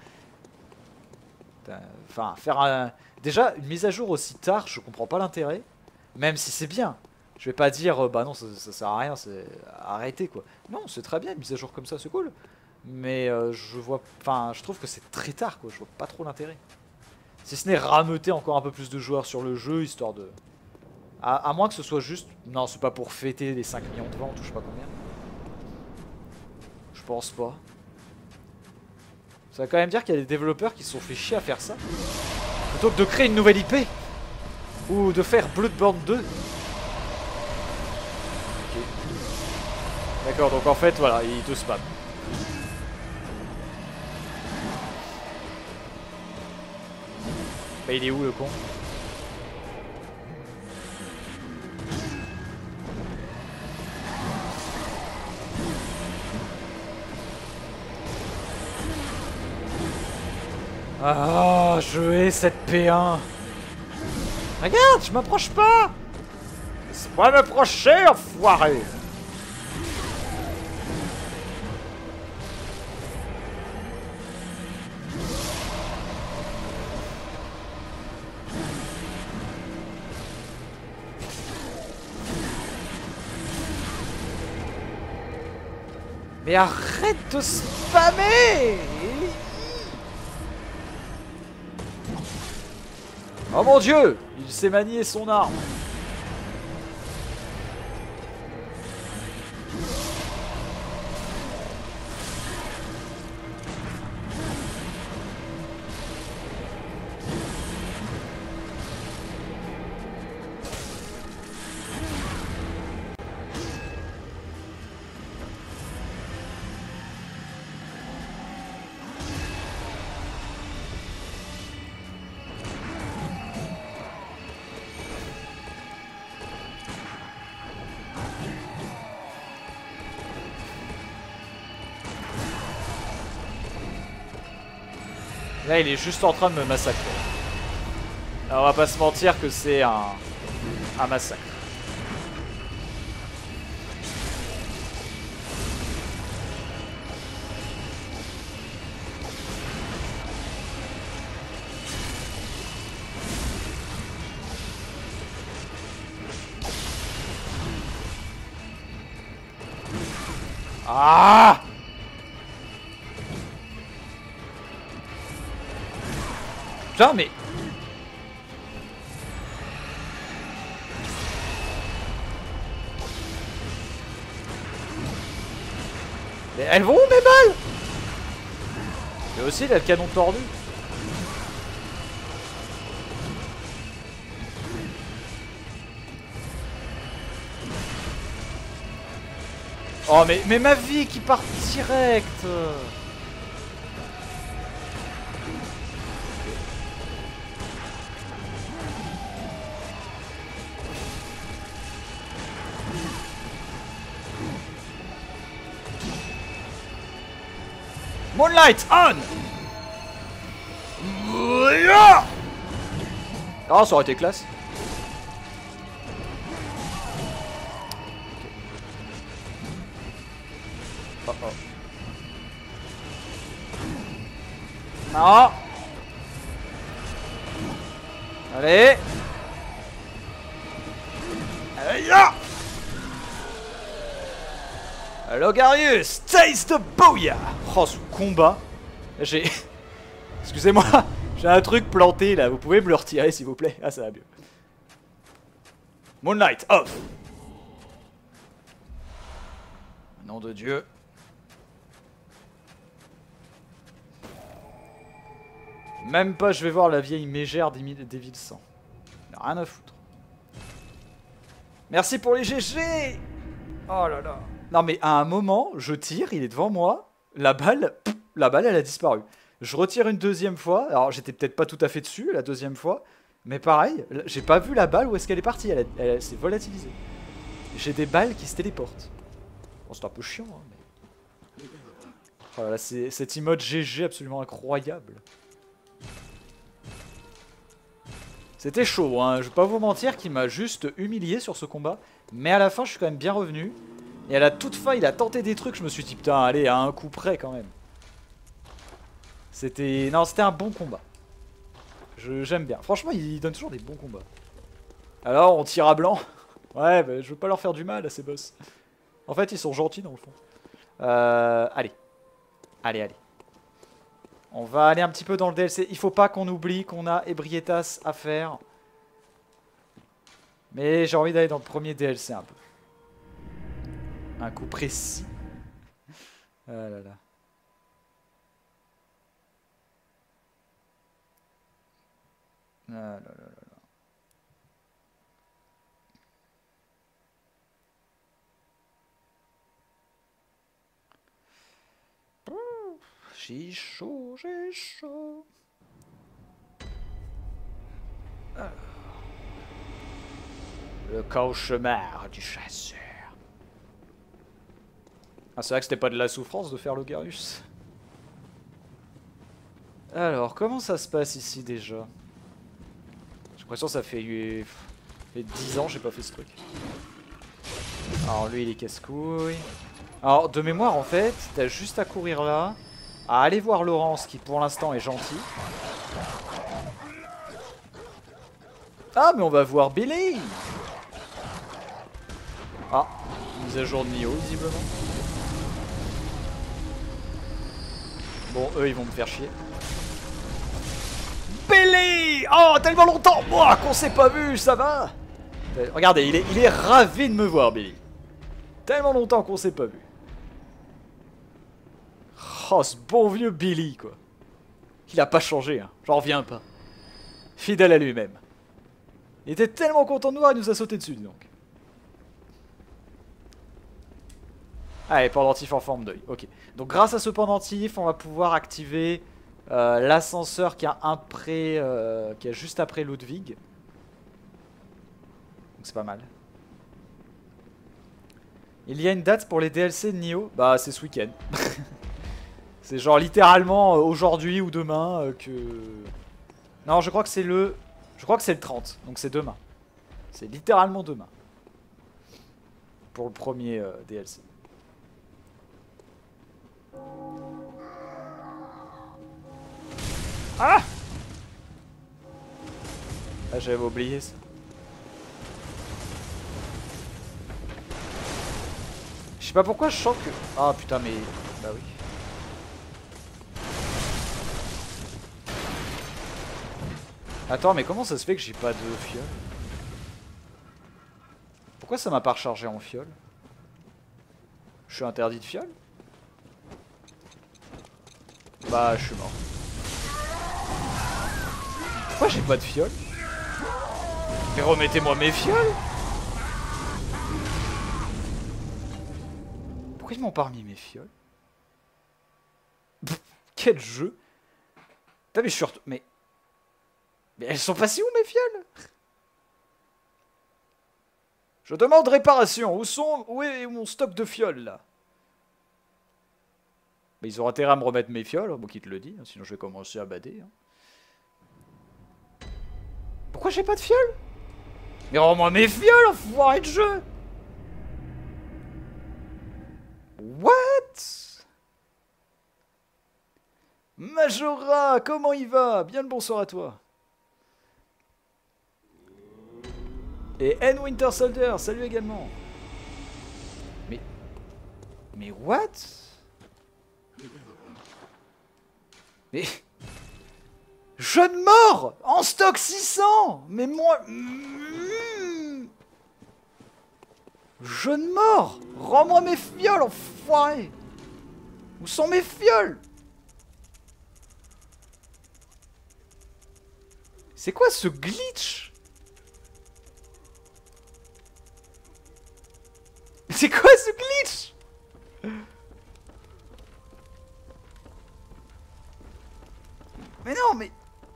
Enfin, faire un... Déjà, une mise à jour aussi tard, je comprends pas l'intérêt. Même si c'est bien. Je vais pas dire, euh, bah non, ça, ça sert à rien, c'est arrêter quoi. Non, c'est très bien, une mise à jour comme ça, c'est cool. Mais euh, je vois... Enfin, je trouve que c'est très tard quoi, je vois pas trop l'intérêt. Si ce n'est rameuter encore un peu plus de joueurs sur le jeu, histoire de... À, à moins que ce soit juste... Non, c'est pas pour fêter les cinq millions de ventes, ou je sais pas combien. Je pense pas. Ça veut quand même dire qu'il y a des développeurs qui se sont fait chier à faire ça. Plutôt que de créer une nouvelle I P. Ou de faire Bloodborne deux. Ok. D'accord, donc en fait, voilà, il te spam. Bah il est où le con? Ah, je hais cette P un. Regarde, je m'approche pas. Laisse-moi m'approcher, enfoiré. Mais arrête de spammer! Oh mon dieu! Il sait manier son arme. Là, il est juste en train de me massacrer. Alors, on va pas se mentir que c'est un, un massacre. Ah! Putain, mais... Mais elles vont où mes balles? Mais aussi, il a le canon tordu. Oh, mais, mais ma vie qui part direct. Moonlight on! Oh, ça aurait été classe. Non. Allez. Allez, là. Logarius, taste the booyah. Oh, ce combat. J'ai... Excusez-moi, j'ai un truc planté là. Vous pouvez me le retirer s'il vous plaît? Ah, ça va mieux. Moonlight, off. Nom de Dieu. Même pas, je vais voir la vieille mégère d'Evil cent. Rien à foutre. Merci pour les G G. Oh là là. Non mais à un moment, je tire, il est devant moi. La balle, pff, la balle elle a disparu. Je retire une deuxième fois. Alors j'étais peut-être pas tout à fait dessus la deuxième fois. Mais pareil, j'ai pas vu la balle où est-ce qu'elle est partie. Elle, elle, elle s'est volatilisée. J'ai des balles qui se téléportent. Bon, c'est un peu chiant. Hein, mais... Voilà, c'est cet emote G G absolument incroyable. C'était chaud, hein. Je vais pas vous mentir qu'il m'a juste humilié sur ce combat. Mais à la fin, je suis quand même bien revenu. Et à la toute fin, il a tenté des trucs. Je me suis dit, putain, allez, à un coup près quand même. C'était... Non, c'était un bon combat. J'aime bien. Franchement, il donne toujours des bons combats. Alors, on tire à blanc. Ouais, bah, je veux pas leur faire du mal à ces boss. En fait, ils sont gentils dans le fond. Euh, allez. Allez, allez. On va aller un petit peu dans le D L C. Il faut pas qu'on oublie qu'on a Ebrietas à faire. Mais j'ai envie d'aller dans le premier D L C un peu. Un coup précis. Ah là là. Ah là là là là. J'ai chaud, j'ai chaud. Alors. Le cauchemar du chasseur. Ah, c'est vrai que c'était pas de la souffrance de faire Logarius. Alors, comment ça se passe ici déjà? J'ai l'impression que ça fait, fait dix ans que j'ai pas fait ce truc. Alors lui il est casse-couille. Alors de mémoire en fait, t'as juste à courir là, à aller voir Laurence qui pour l'instant est gentil. Ah mais on va voir Billy. Ah, mise à jour de Nioh visiblement. Bon eux ils vont me faire chier. Billy! Oh tellement longtemps moi qu'on s'est pas vu, ça va? Regardez, il est, il est ravi de me voir Billy. Tellement longtemps qu'on s'est pas vu. Oh, ce bon vieux Billy, quoi. Il a pas changé, hein. J'en reviens pas. Fidèle à lui-même. Il était tellement content de nous voir, il nous a sauté dessus, dis donc. Allez, pendentif en forme d'œil. Ok. Donc, grâce à ce pendentif, on va pouvoir activer euh, l'ascenseur qui a un près, euh, qui a juste après Ludwig. Donc, c'est pas mal. Il y a une date pour les D L C de Nioh? Bah, c'est ce week-end. C'est genre littéralement euh, aujourd'hui ou demain euh, que... Non, je crois que c'est le... Je crois que c'est le trente, donc c'est demain. C'est littéralement demain. Pour le premier euh, D L C. Ah! Ah, j'avais oublié ça. Je sais pas pourquoi je sens que... Ah putain mais... Bah oui. Attends mais comment ça se fait que j'ai pas de fiole? Pourquoi ça m'a pas rechargé en fiole? Je suis interdit de fiole? Bah je suis mort. Pourquoi j'ai pas de fiole? Mais remettez-moi mes fioles! Pourquoi ils m'ont pas remis mes fioles? Pff, quel jeu! Putain mais je suis ret... Mais... Mais elles sont passées où mes fioles? Je demande réparation. Où sont... Où est mon stock de fioles là? Mais ils ont intérêt à me remettre mes fioles, moi qui te le dis, hein, sinon je vais commencer à bader. Hein. Pourquoi j'ai pas de fioles? Mais rends-moi mes fioles, enfoiré de jeu! What? Majora, comment il va? Bien le bonsoir à toi. Et N Winter Soldier, salut également. Mais... Mais what? Mais... Jeune mort en stock six cents. Mais moi... Mmh. Jeune mort. Rends-moi mes fioles, enfoiré. Où sont mes fioles? C'est quoi ce glitch? C'est quoi ce glitch? Mais non, mais...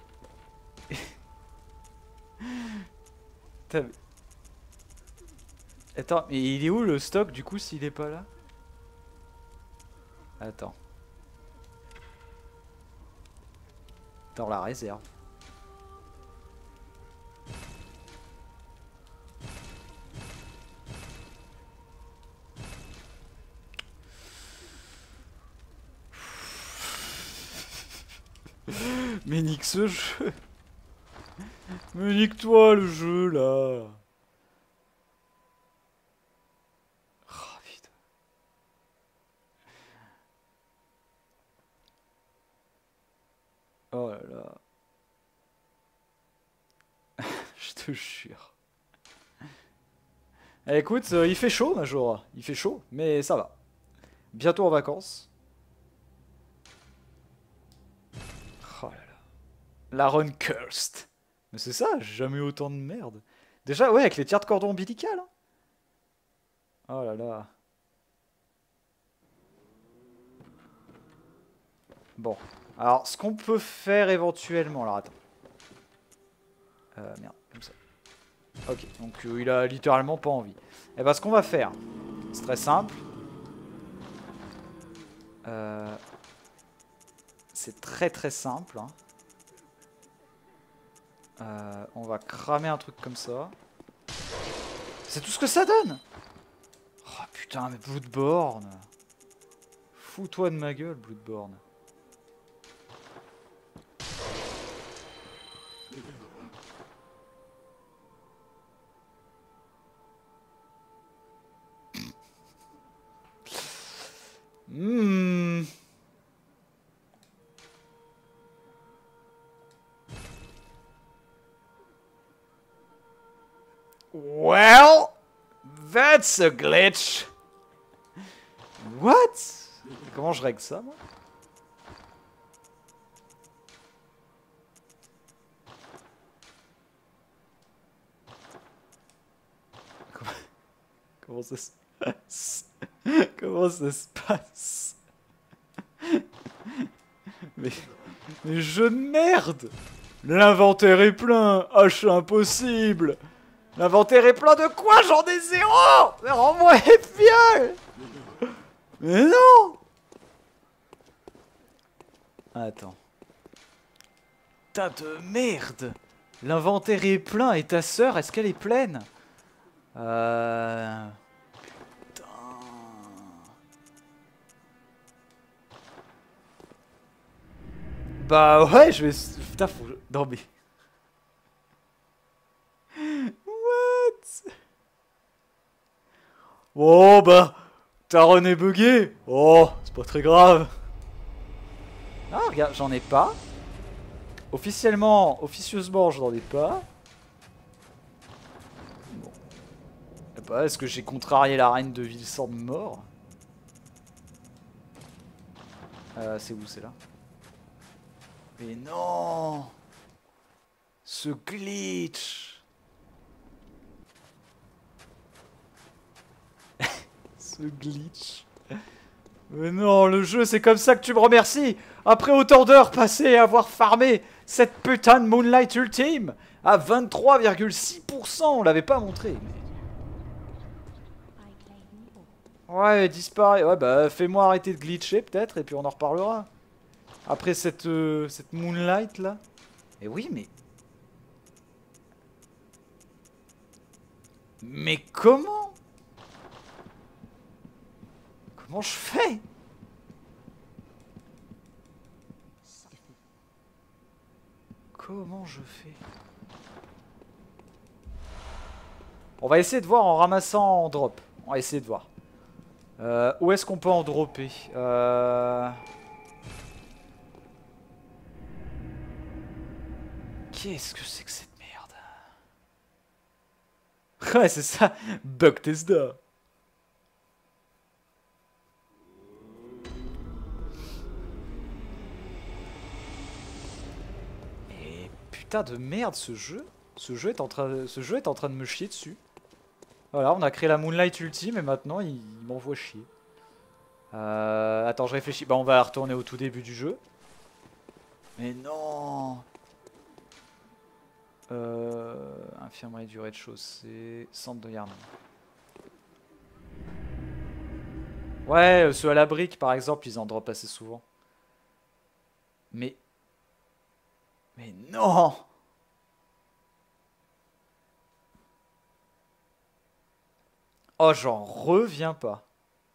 Attends, mais il est où le stock du coup s'il est pas là? Attends. Dans la réserve. Mais nique ce jeu. Mais nique toi le jeu là. Oh putain. Oh là là. Je te jure. Eh, écoute, euh, il fait chaud Majora. Il fait chaud, mais ça va. Bientôt en vacances. Oh là là. La run cursed. Mais c'est ça, j'ai jamais eu autant de merde. Déjà, ouais, avec les tiers de cordon ombilical. Hein. Oh là là. Bon. Alors, ce qu'on peut faire éventuellement... Alors, attends. Euh, merde, comme ça. Ok, donc euh, il a littéralement pas envie. Et ben, ce qu'on va faire, c'est très simple. Euh... C'est très très simple. Hein. Euh, on va cramer un truc comme ça. C'est tout ce que ça donne. Oh putain, mais Bloodborne. Fous-toi de ma gueule, Bloodborne. Hmm. Well, that's a glitch. What? Comment je règle ça, moi? Comment, Comment ça se passe? Comment ça se passe? Mais, mais jeu de merde! L'inventaire est plein! H impossible! L'inventaire est plein de quoi? J'en ai zéro! Mais rends-moi les fioles! Mais non! Attends. Putain de merde! L'inventaire est plein et ta sœur, est-ce qu'elle est pleine? Euh... Putain... Bah ouais, je vais... Putain, faut... Non mais... What? Bon bah... Ta run est buggée. Oh, c'est pas très grave. Ah, regarde, j'en ai pas. Officiellement, officieusement, je n'en ai pas. Bon. Bah, est-ce que j'ai contrarié la reine de Vilsand mort? Euh, c'est où, c'est là? Mais non! Ce glitch! Ce glitch. Mais non, le jeu, c'est comme ça que tu me remercies. Après autant d'heures passées à avoir farmé cette putain de Moonlight Ultime à vingt-trois virgule six pour cent, on l'avait pas montré. Mais... Ouais, disparaît. Ouais, bah fais-moi arrêter de glitcher peut-être et puis on en reparlera. Après cette, euh, cette Moonlight là. Et oui, mais... Mais comment? Comment je fais? Comment je fais? On va essayer de voir en ramassant en drop. On va essayer de voir. Euh, où est-ce qu'on peut en dropper? euh... Qu'est-ce que c'est que cette merde? Ouais, c'est ça. Bethesda. Et putain de merde, ce jeu. Ce jeu est en train de, ce jeu est en train de me chier dessus. Voilà, on a créé la Moonlight Ultime et maintenant il, il m'envoie chier. Euh, attends, je réfléchis. Bah, on va retourner au tout début du jeu. Mais non. Euh, infirmerie du rez-de-chaussée, centre de garde. Ouais, ceux à la brique par exemple, ils en drop assez souvent. Mais... Mais non. Oh, j'en reviens pas.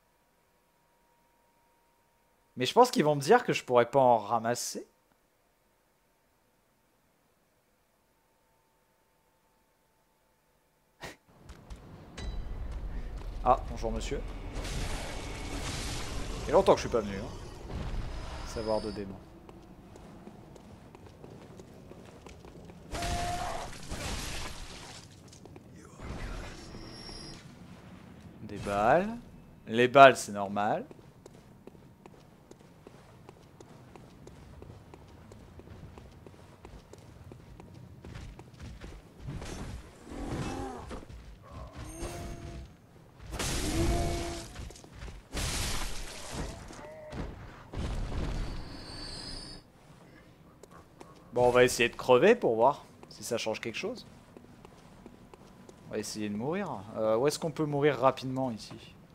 Mais je pense qu'ils vont me dire que je pourrais pas en ramasser. Ah, bonjour monsieur. Il y a longtemps que je suis pas venu. Hein. Savoir de démon. Des balles. Les balles, c'est normal. Bon, on va essayer de crever pour voir si ça change quelque chose. On va essayer de mourir. Euh, où est-ce qu'on peut mourir rapidement ici?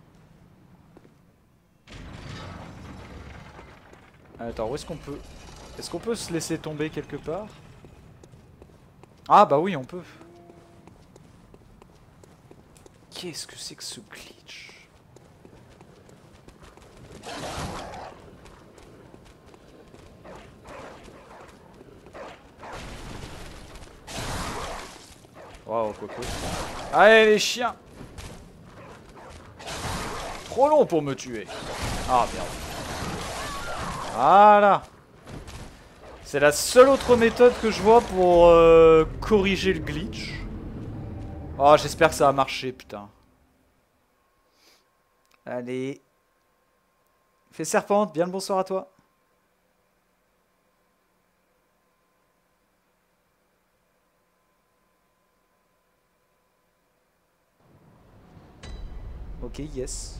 Attends, où est-ce qu'on peut... Est-ce qu'on peut se laisser tomber quelque part? Ah bah oui, on peut. Qu'est-ce que c'est que ce glitch? Waouh, coco. Allez les chiens! Trop long pour me tuer. Ah merde. Voilà. C'est la seule autre méthode que je vois pour euh, corriger le glitch. Oh, j'espère que ça va marcher, putain. Allez. Fais serpente, bien le bonsoir à toi. Ok, yes.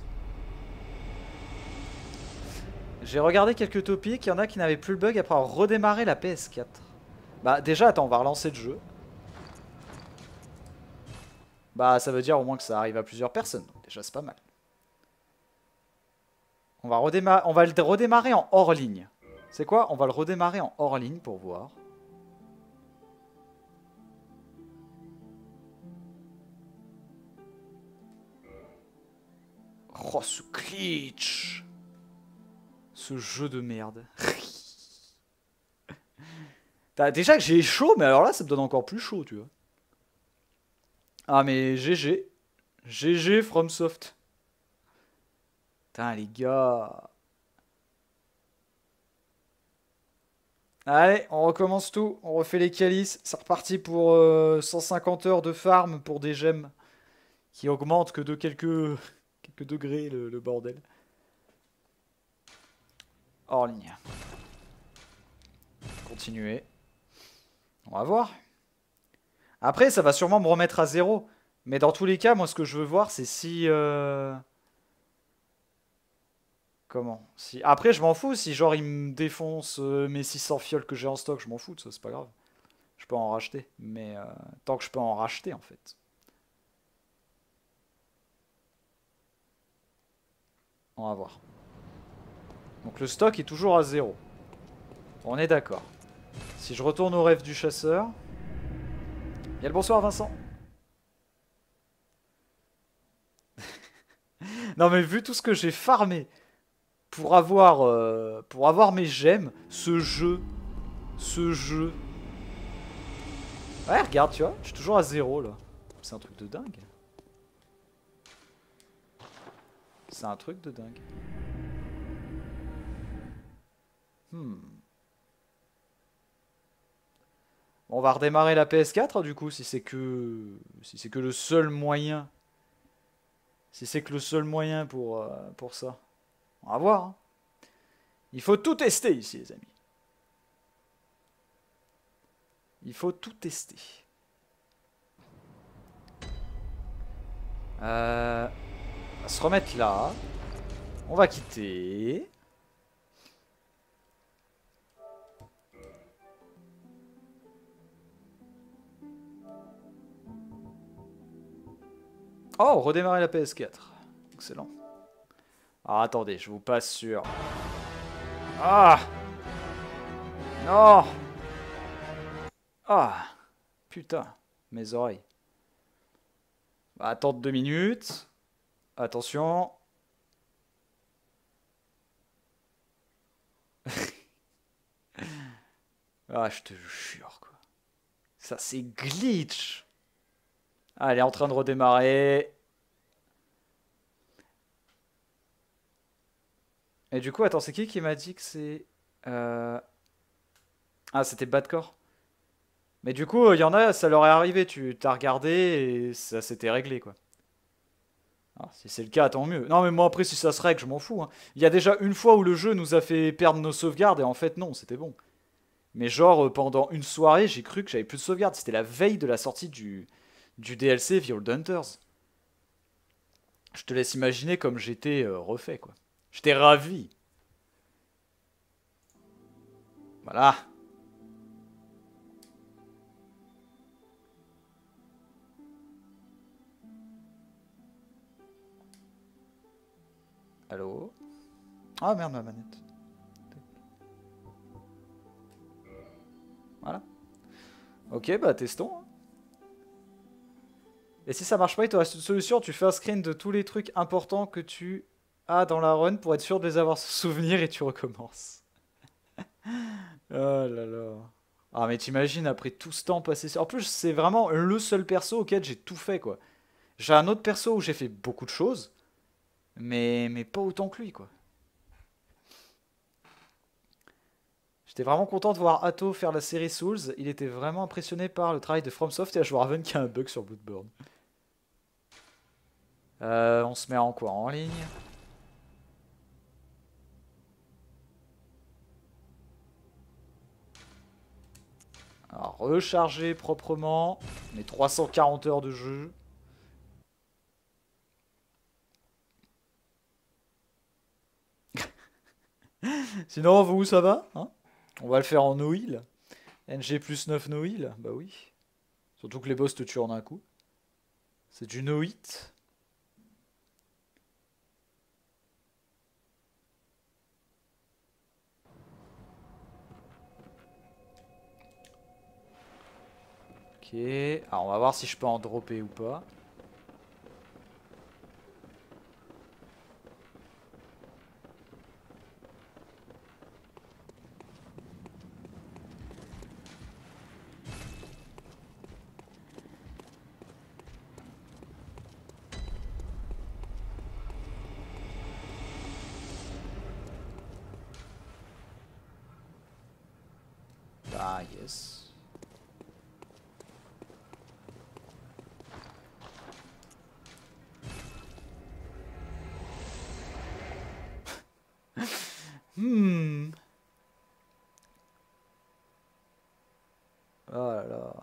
J'ai regardé quelques topics, il y en a qui n'avaient plus le bug après avoir redémarré la P S quatre. Bah déjà, attends, on va relancer le jeu. Bah ça veut dire au moins que ça arrive à plusieurs personnes, donc déjà c'est pas mal. On va, on va le redémarrer en hors ligne. C'est quoi? On va le redémarrer en hors ligne pour voir. Oh ce glitch! Ce jeu de merde. Déjà que j'ai chaud, mais alors là ça me donne encore plus chaud, tu vois. Ah mais G G. G G FromSoft. Putain les gars. Allez, on recommence tout. On refait les calices. C'est reparti pour euh, cent cinquante heures de farm pour des gemmes qui augmentent que de quelques, quelques degrés le, le bordel. Hors ligne. Continuer. On va voir. Après, ça va sûrement me remettre à zéro. Mais dans tous les cas, moi, ce que je veux voir, c'est si... Euh... Comment si... Après, je m'en fous. Si, genre, il me défonce euh, mes six cents fioles que j'ai en stock, je m'en fous de ça, c'est pas grave. Je peux en racheter. Mais euh, tant que je peux en racheter, en fait. On va voir. Donc, le stock est toujours à zéro. On est d'accord. Si je retourne au rêve du chasseur... Bien le bonsoir Vincent. Non mais vu tout ce que j'ai farmé pour avoir, euh, pour avoir mes gemmes, ce jeu, ce jeu, Ouais, regarde, tu vois, je suis toujours à zéro là. C'est un truc de dingue. C'est un truc de dingue. Hmm. On va redémarrer la P S quatre du coup, si c'est que si c'est que le seul moyen. Si c'est que le seul moyen pour, euh, pour ça. On va voir. Hein. Il faut tout tester ici, les amis. Il faut tout tester. Euh, on va se remettre là. On va quitter. Oh, redémarrer la P S quatre. Excellent. Alors attendez, je vous passe sur... Ah! Non! Ah! Putain, mes oreilles. Bah, attendre deux minutes. Attention. Ah, je te jure, quoi. Ça, c'est glitch. Ah, elle est en train de redémarrer. Et du coup, attends, c'est qui qui m'a dit que c'est... Euh... Ah, c'était Badcore. Mais du coup, il y en a, ça leur est arrivé. Tu t'as regardé et ça s'était réglé, quoi. Alors, si c'est le cas, tant mieux. Non, mais moi, après, si ça se règle, je m'en fous. Hein. Il y a déjà une fois où le jeu nous a fait perdre nos sauvegardes et en fait, non, c'était bon. Mais genre, euh, pendant une soirée, j'ai cru que j'avais plus de sauvegarde. C'était la veille de la sortie du, du D L C The Old Hunters. Je te laisse imaginer comme j'étais euh, refait, quoi. J'étais ravi. Voilà. Allô? Ah merde, ma manette. Voilà. Ok, bah testons. Hein. Et si ça marche pas, il te reste une solution. Tu fais un screen de tous les trucs importants que tu as dans la run pour être sûr de les avoir sous souvenir et tu recommences. Oh là là. Ah mais t'imagines après tout ce temps passé sur... En plus c'est vraiment le seul perso auquel j'ai tout fait quoi. J'ai un autre perso où j'ai fait beaucoup de choses. Mais, mais pas autant que lui quoi. J'étais vraiment content de voir Atto faire la série Souls. Il était vraiment impressionné par le travail de FromSoft et à jouer Raven qui a un bug sur Bloodborne. Euh, on se met en quoi? En ligne? Alors, recharger proprement. On est trois cent quarante heures de jeu. Sinon, vous, ça va hein? On va le faire en no heal. N G plus neuf no heal. Bah oui. Surtout que les boss te tuent en un coup. C'est du no hit. Ok. Alors, on va voir si je peux en dropper ou pas. Ah, yes. Hmm. Oh là là.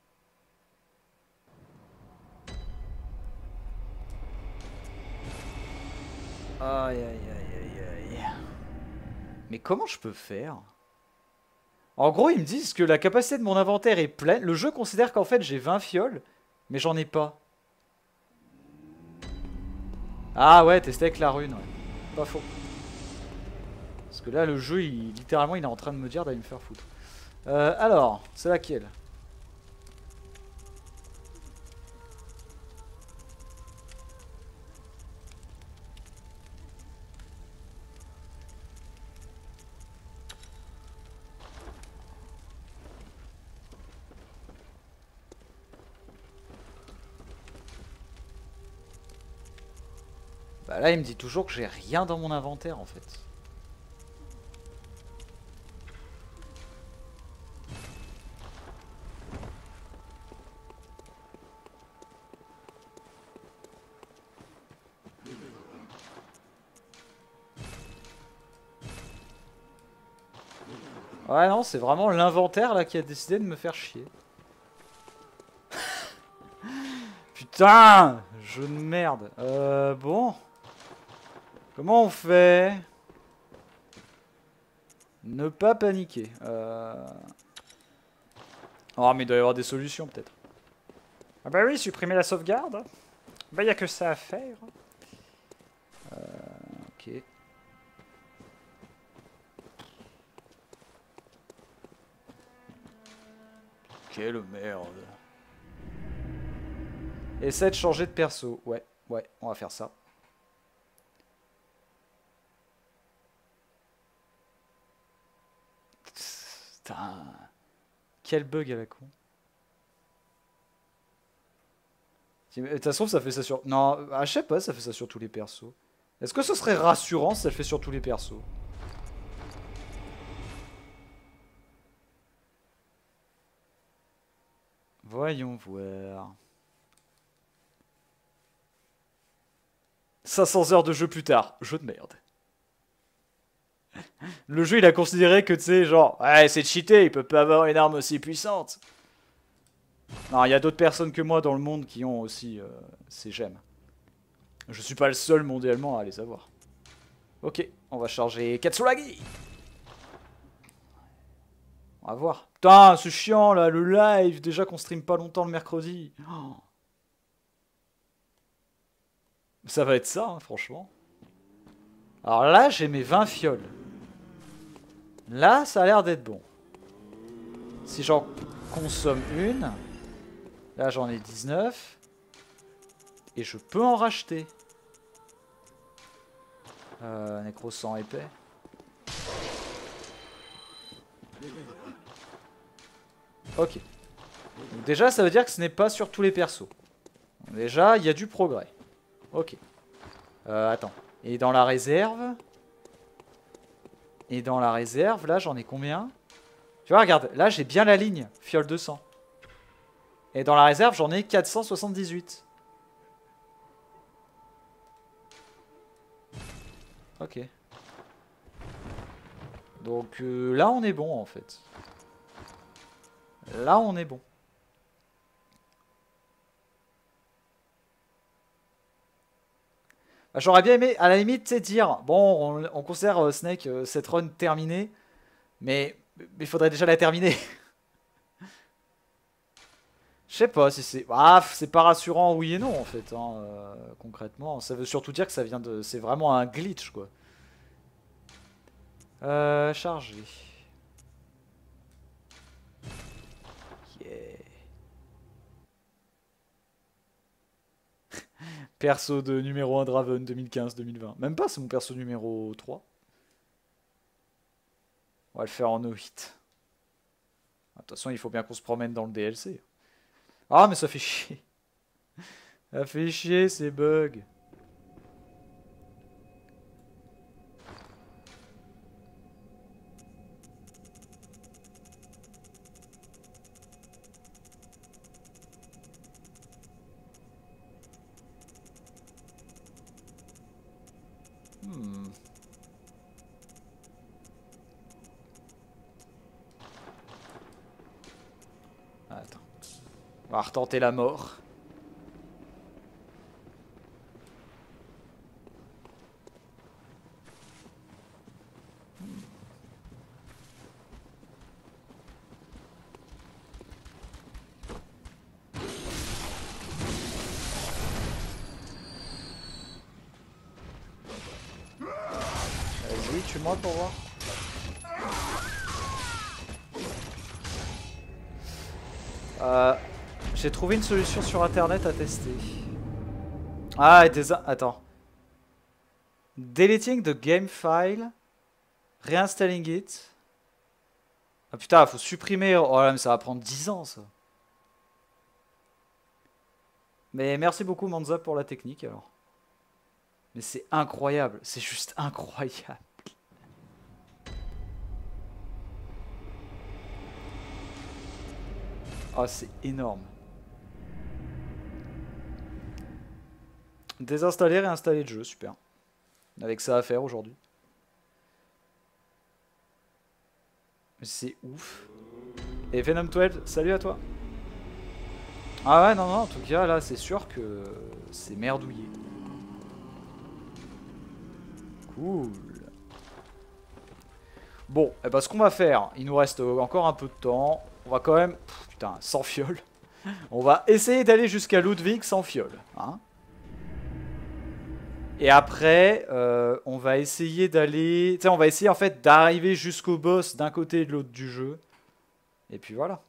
Aïe aïe aïe aïe aïe. Mais comment je peux faire? En gros, ils me disent que la capacité de mon inventaire est pleine. Le jeu considère qu'en fait j'ai vingt fioles, mais j'en ai pas. Ah ouais, tester avec la rune, ouais. Pas faux. Parce que là, le jeu, il, littéralement, il est en train de me dire d'aller me faire foutre. Euh, alors, c'est laquelle? Euh, là, il me dit toujours que j'ai rien dans mon inventaire en fait. Ouais, non, c'est vraiment l'inventaire là qui a décidé de me faire chier. Putain, jeu de merde. Euh, bon. Comment on fait? Ne pas paniquer. Euh... Oh, mais il doit y avoir des solutions peut-être. Ah bah oui, supprimer la sauvegarde. Bah y a que ça à faire. Euh, ok. Quelle merde. Essaie de changer de perso. Ouais, ouais, on va faire ça. Putain. Quel bug à la con. De toute façon, ça fait ça sur... Non, ah, je sais pas, ça fait ça sur tous les persos. Est-ce que ce serait rassurant si ça le fait sur tous les persos? Voyons voir. cinq cents heures de jeu plus tard. Jeu de merde. Le jeu, il a considéré que, tu sais, genre... Ouais, c'est cheaté, il peut pas avoir une arme aussi puissante. Non, il y a d'autres personnes que moi dans le monde qui ont aussi euh, ces gemmes. Je suis pas le seul mondialement à les avoir. Ok, on va charger Katsuragi. On va voir. Putain, c'est chiant là, le live. Déjà qu'on stream pas longtemps le mercredi. Oh. Ça va être ça, hein, franchement. Alors là, j'ai mes vingt fioles. Là, ça a l'air d'être bon. Si j'en consomme une... Là, j'en ai dix-neuf. Et je peux en racheter. Euh, nécro sang épais. Ok. Donc déjà, ça veut dire que ce n'est pas sur tous les persos. Donc déjà, il y a du progrès. Ok. Euh, attends. Et dans la réserve... Et dans la réserve, là, j'en ai combien? Tu vois, regarde. Là, j'ai bien la ligne. Fiole de sang. Et dans la réserve, j'en ai quatre cent soixante-dix-huit. Ok. Donc euh, là, on est bon, en fait. Là, on est bon. Bah, j'aurais bien aimé, à la limite, tu sais, dire, bon, on, on considère euh, Snake, euh, cette run terminée, mais il faudrait déjà la terminer. Je sais pas si c'est... Ah, c'est pas rassurant, oui et non, en fait, hein, euh, concrètement. Ça veut surtout dire que ça vient de... C'est vraiment un glitch, quoi. Euh, charger. Yeah. Perso de numéro un Draven deux mille quinze deux mille vingt. Même pas, c'est mon perso numéro trois. On va le faire en no hit. De toute façon, il faut bien qu'on se promène dans le D L C. Ah, mais ça fait chier. Ça fait chier ces bugs. Hmm. Attends. On va retenter la mort. Vas-y, tue-moi pour voir. Euh, J'ai trouvé une solution sur internet à tester. Ah, et des... Attends. Deleting the game file. Reinstalling it. Ah putain, faut supprimer. Oh là, mais ça va prendre dix ans, ça. Mais merci beaucoup, Manza, pour la technique, alors. Mais c'est incroyable, c'est juste incroyable. Oh, c'est énorme. Désinstaller et installer le jeu, super. Avec ça à faire aujourd'hui. C'est ouf. Et Venom douze, salut à toi. Ah ouais, non, non, en tout cas, là, c'est sûr que c'est merdouillé. Cool. Bon, et bah, ce qu'on va faire, il nous reste encore un peu de temps. On va quand même... Pff, putain, sans fiole. On va essayer d'aller jusqu'à Ludwig sans fiole. Hein. Et après, euh, on va essayer d'aller... Tu sais, on va essayer en fait d'arriver jusqu'au boss d'un côté et de l'autre du jeu. Et puis voilà.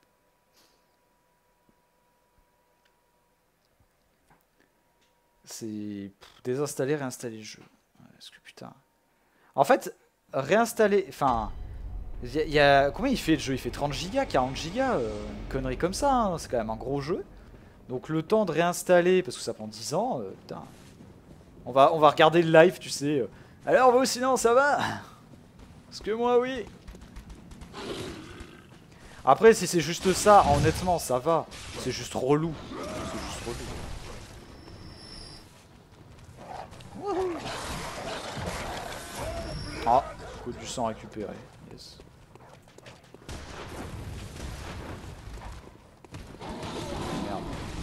C'est... Désinstaller, réinstaller le jeu. Parce que putain... En fait, réinstaller... Enfin... Y a, y a... Combien il fait le jeu? Il fait trente gigas, quarante gigas, euh, une connerie comme ça, hein. C'est quand même un gros jeu. Donc le temps de réinstaller, parce que ça prend dix ans, euh, putain... On va, on va regarder le live, tu sais. Euh. Alors vous, sinon, ça va? Parce que moi, oui. Après, si c'est juste ça, honnêtement, ça va. C'est juste relou. C'est juste relou. Ah, coup du sang récupéré. Yes. Merde.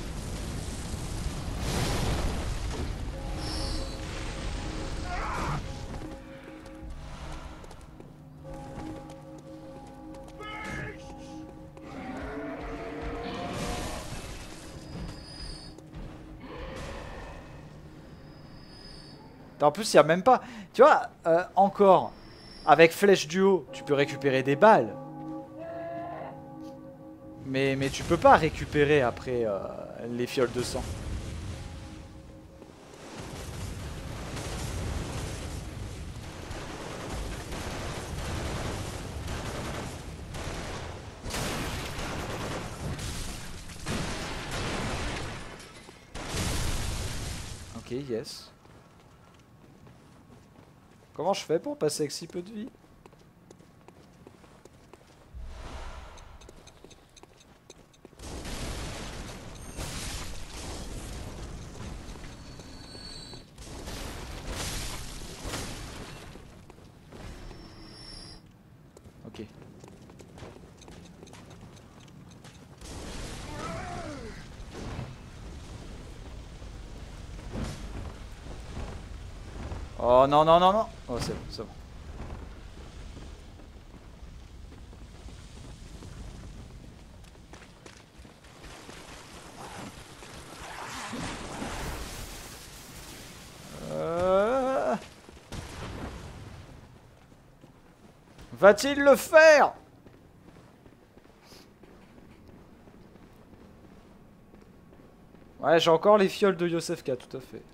En plus, il n'y a même pas... Tu vois, euh, encore, avec flèche du haut, tu peux récupérer des balles. Mais, mais tu peux pas récupérer après euh, les fioles de sang. Ok, yes. Comment je fais pour passer avec si peu de vie? Ok. Oh non, non, non, non. Oh, c'est bon, c'est bon. Euh... Va-t-il le faire? Ouais, j'ai encore les fioles de Yosefka, tout à fait.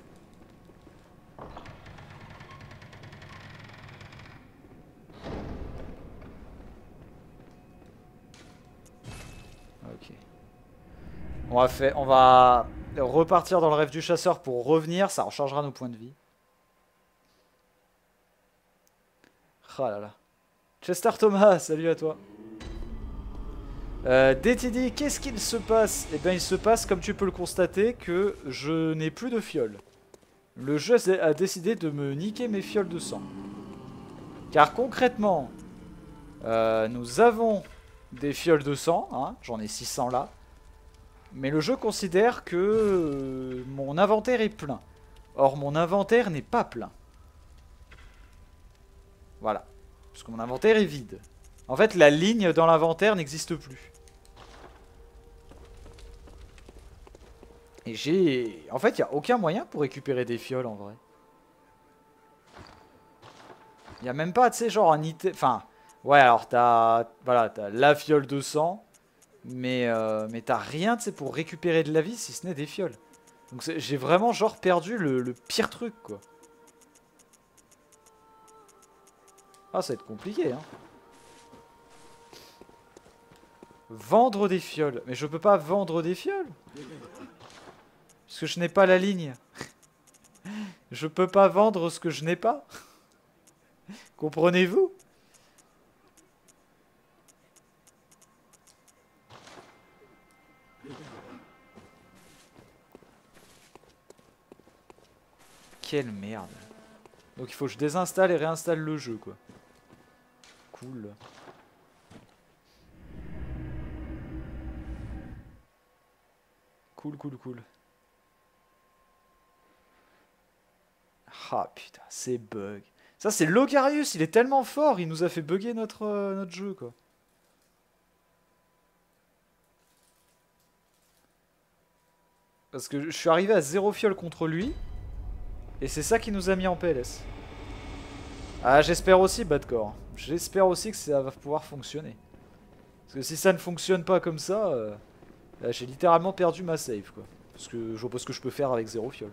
Ok. On va, faire, on va repartir dans le rêve du chasseur pour revenir, ça rechargera nos points de vie. Ah là là. Chester Thomas, salut à toi. Euh, D T D, qu'est-ce qu'il se passe? Eh bien, il se passe, comme tu peux le constater, que je n'ai plus de fioles. Le jeu a décidé de me niquer mes fioles de sang. Car concrètement, euh, nous avons des fioles de sang, hein, j'en ai six cents là. Mais le jeu considère que euh, mon inventaire est plein. Or, mon inventaire n'est pas plein. Voilà. Parce que mon inventaire est vide. En fait, la ligne dans l'inventaire n'existe plus. Et j'ai... En fait, il n'y a aucun moyen pour récupérer des fioles, en vrai. Il n'y a même pas, tu sais, genre un item... Enfin, ouais, alors t'as... Voilà, t'as la fiole de sang. Mais, euh, mais t'as rien, tu sais, pour récupérer de la vie, si ce n'est des fioles. Donc j'ai vraiment, genre, perdu le, le pire truc, quoi. Ah, ça va être compliqué, hein. Vendre des fioles. Mais je peux pas vendre des fioles. Parce que je n'ai pas la ligne. Je peux pas vendre ce que je n'ai pas. Comprenez-vous? Quelle merde. Donc il faut que je désinstalle et réinstalle le jeu, quoi. Cool. Cool, cool, cool. Ah putain, c'est bug. Ça c'est Logarius, il est tellement fort, il nous a fait bugger notre, euh, notre jeu, quoi. Parce que je suis arrivé à zéro fiole contre lui. Et c'est ça qui nous a mis en P L S. Ah, j'espère aussi, Badcore. J'espère aussi que ça va pouvoir fonctionner. Parce que si ça ne fonctionne pas comme ça, euh, j'ai littéralement perdu ma save, quoi. Parce que je vois pas ce que je peux faire avec zéro fiole.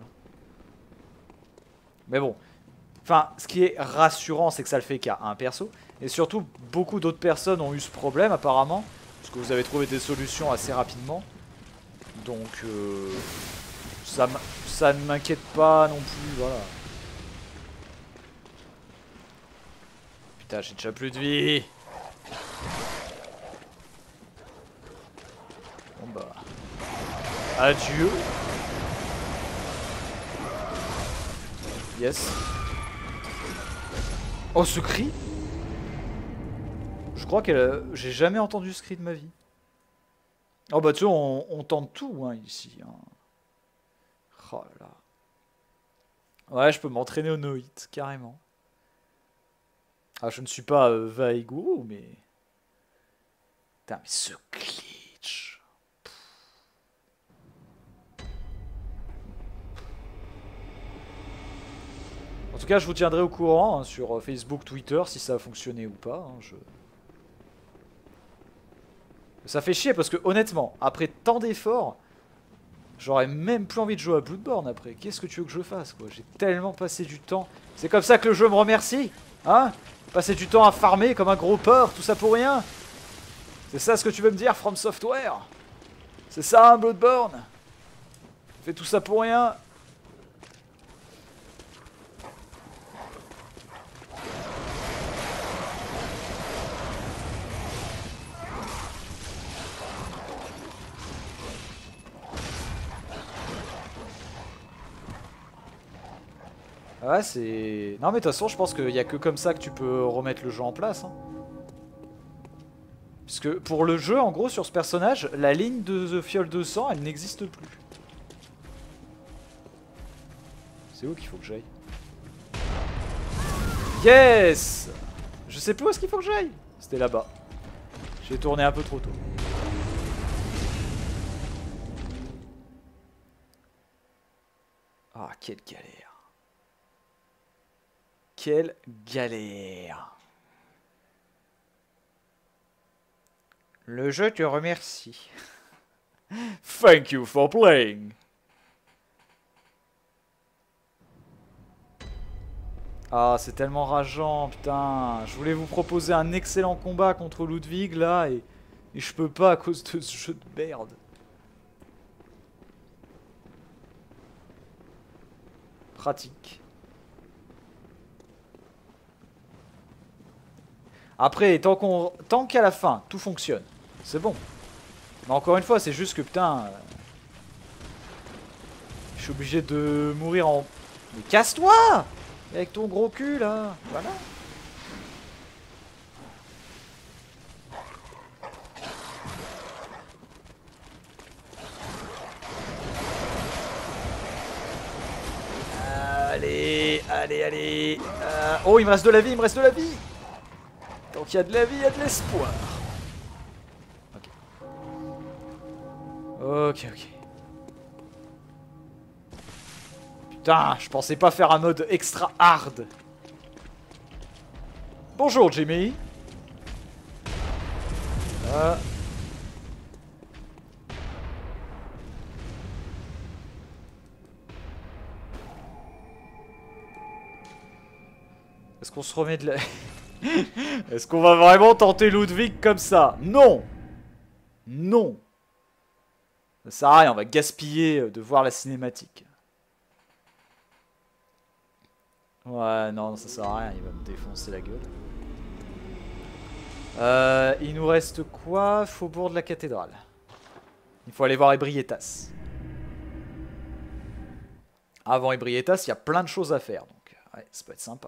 Mais bon. Enfin, ce qui est rassurant, c'est que ça le fait qu'à un perso. Et surtout, beaucoup d'autres personnes ont eu ce problème, apparemment. Parce que vous avez trouvé des solutions assez rapidement. Donc, euh, ça, ça ne m'inquiète pas non plus, voilà. Putain, j'ai déjà plus de vie. Bon bah... Adieu. Yes. Oh, ce cri! Je crois que j'ai jamais entendu ce cri de ma vie. Oh bah tu vois, on, on tente tout hein, ici. Hein. Oh là là. Ouais, je peux m'entraîner au no-hit, carrément. Ah, je ne suis pas euh, Vaiguru, mais... Putain, mais ce glitch... En tout cas, je vous tiendrai au courant hein, sur Facebook, Twitter, si ça a fonctionné ou pas. Hein, je... Ça fait chier parce que honnêtement, après tant d'efforts, j'aurais même plus envie de jouer à Bloodborne après. Qu'est-ce que tu veux que je fasse quoi? J'ai tellement passé du temps. C'est comme ça que le jeu me remercie, hein? Passer du temps à farmer comme un gros porc, tout ça pour rien? C'est ça ce que tu veux me dire, From Software? C'est ça, hein, Bloodborne? Fais tout ça pour rien? Ouais, c'est... Non mais de toute façon, je pense qu'il n'y a que comme ça que tu peux remettre le jeu en place. Hein. Parce que pour le jeu, en gros, sur ce personnage, la ligne de The Fiole de sang, elle n'existe plus. C'est où qu'il faut que j'aille? Yes! Je sais plus où est-ce qu'il faut que j'aille. C'était là-bas. J'ai tourné un peu trop tôt. Ah, quelle galère. Quelle galère. Le jeu te remercie. Thank you for playing. Ah, c'est tellement rageant, putain. Je voulais vous proposer un excellent combat contre Ludwig, là, et, et je peux pas à cause de ce jeu de merde. Pratique. Après, tant qu'on, tant qu'à la fin, tout fonctionne, c'est bon. Mais encore une fois, c'est juste que, putain... Euh, je suis obligé de mourir en... Mais casse-toi! Avec ton gros cul, là. Voilà. Allez, allez, allez. Euh... Oh, il me reste de la vie, il me reste de la vie. Tant qu'il y a de la vie, il y a de l'espoir. Ok. Ok, ok. Putain, je pensais pas faire un mode extra hard. Bonjour, Jimmy. Euh... Est-ce qu'on se remet de la... Est-ce qu'on va vraiment tenter Ludwig comme ça? Non. Non. Ça sert à rien, on va gaspiller de voir la cinématique. Ouais, non, ça sert à rien, il va me défoncer la gueule. Euh, il nous reste quoi? Faubourg de la cathédrale. Il faut aller voir Ebrietas. Avant Ebrietas, il y a plein de choses à faire, donc ouais, ça peut être sympa.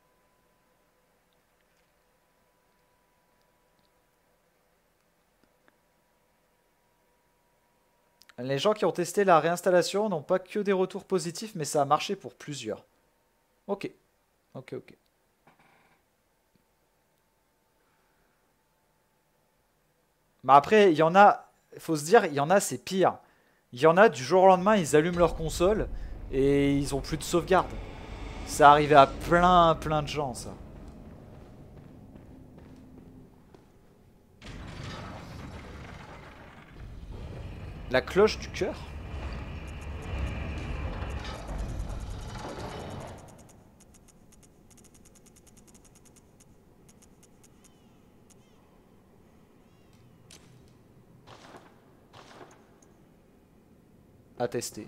Les gens qui ont testé la réinstallation n'ont pas que des retours positifs, mais ça a marché pour plusieurs. Ok, ok, ok. Mais après, il y en a, il faut se dire, il y en a, c'est pire. Il y en a, du jour au lendemain, ils allument leur console et ils ont plus de sauvegarde. Ça arrivait à plein, plein de gens, ça. La cloche du cœur? À tester.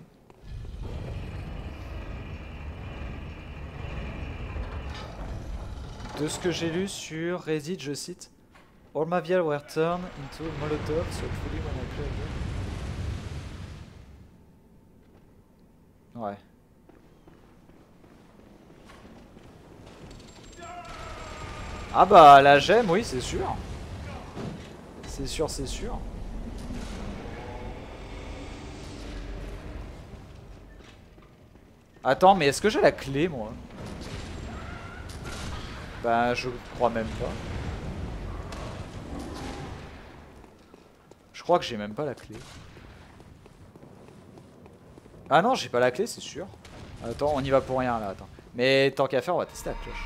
De ce que j'ai lu sur Reddit, je cite, All my vials were turned into Molotov, so truly when I play again. Ouais. Ah bah la gemme, oui, c'est sûr. C'est sûr, c'est sûr. Attends, mais est-ce que j'ai la clé, moi? Bah, je crois même pas. Je crois que j'ai même pas la clé. Ah non, j'ai pas la clé, c'est sûr. Attends, on y va pour rien, là, attends. Mais tant qu'à faire, on va tester la cloche.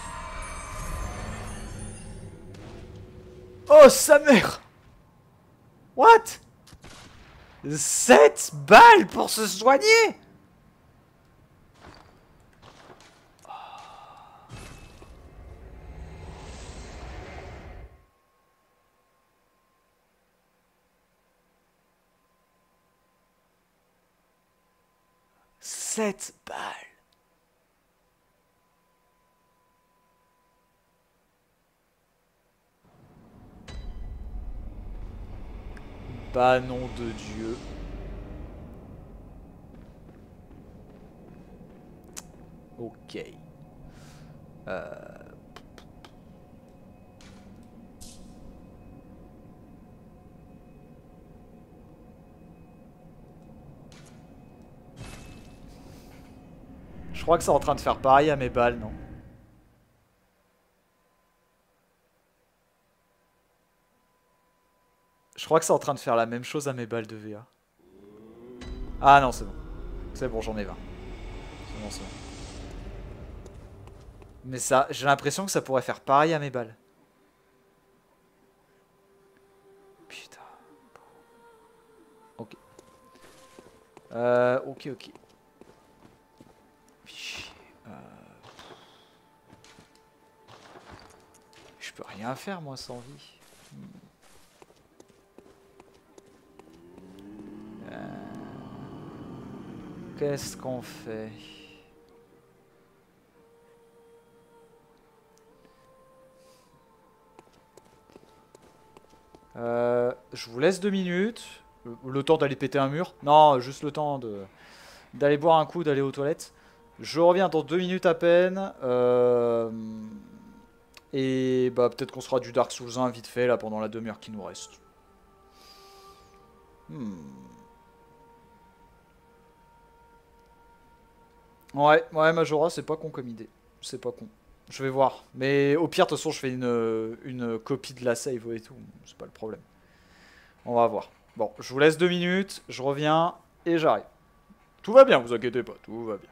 Oh, sa mère! What? sept balles pour se soigner? sept balles. Bah nom de Dieu. Ok. Euh... Je crois que c'est en train de faire pareil à mes balles, non? Je crois que c'est en train de faire la même chose à mes balles de V A. Ah non, c'est bon. C'est bon, j'en ai vingt. C'est bon, c'est bon. Mais ça, j'ai l'impression que ça pourrait faire pareil à mes balles. Putain. Ok. Euh, ok, ok. Euh... Je peux rien faire, moi, sans vie. Hmm. Euh... Qu'est-ce qu'on fait? Euh, je vous laisse deux minutes. Le, le temps d'aller péter un mur. Non, juste le temps de d'aller boire un coup, d'aller aux toilettes. Je reviens dans deux minutes à peine. Euh, et bah peut-être qu'on sera du Dark Souls un vite fait là pendant la demi-heure qui nous reste. Hmm. Ouais, ouais, Majora, c'est pas con comme idée. C'est pas con. Je vais voir. Mais au pire, de toute façon, je fais une, une copie de la save et tout. C'est pas le problème. On va voir. Bon, je vous laisse deux minutes. Je reviens et j'arrive. Tout va bien, vous inquiétez pas. Tout va bien.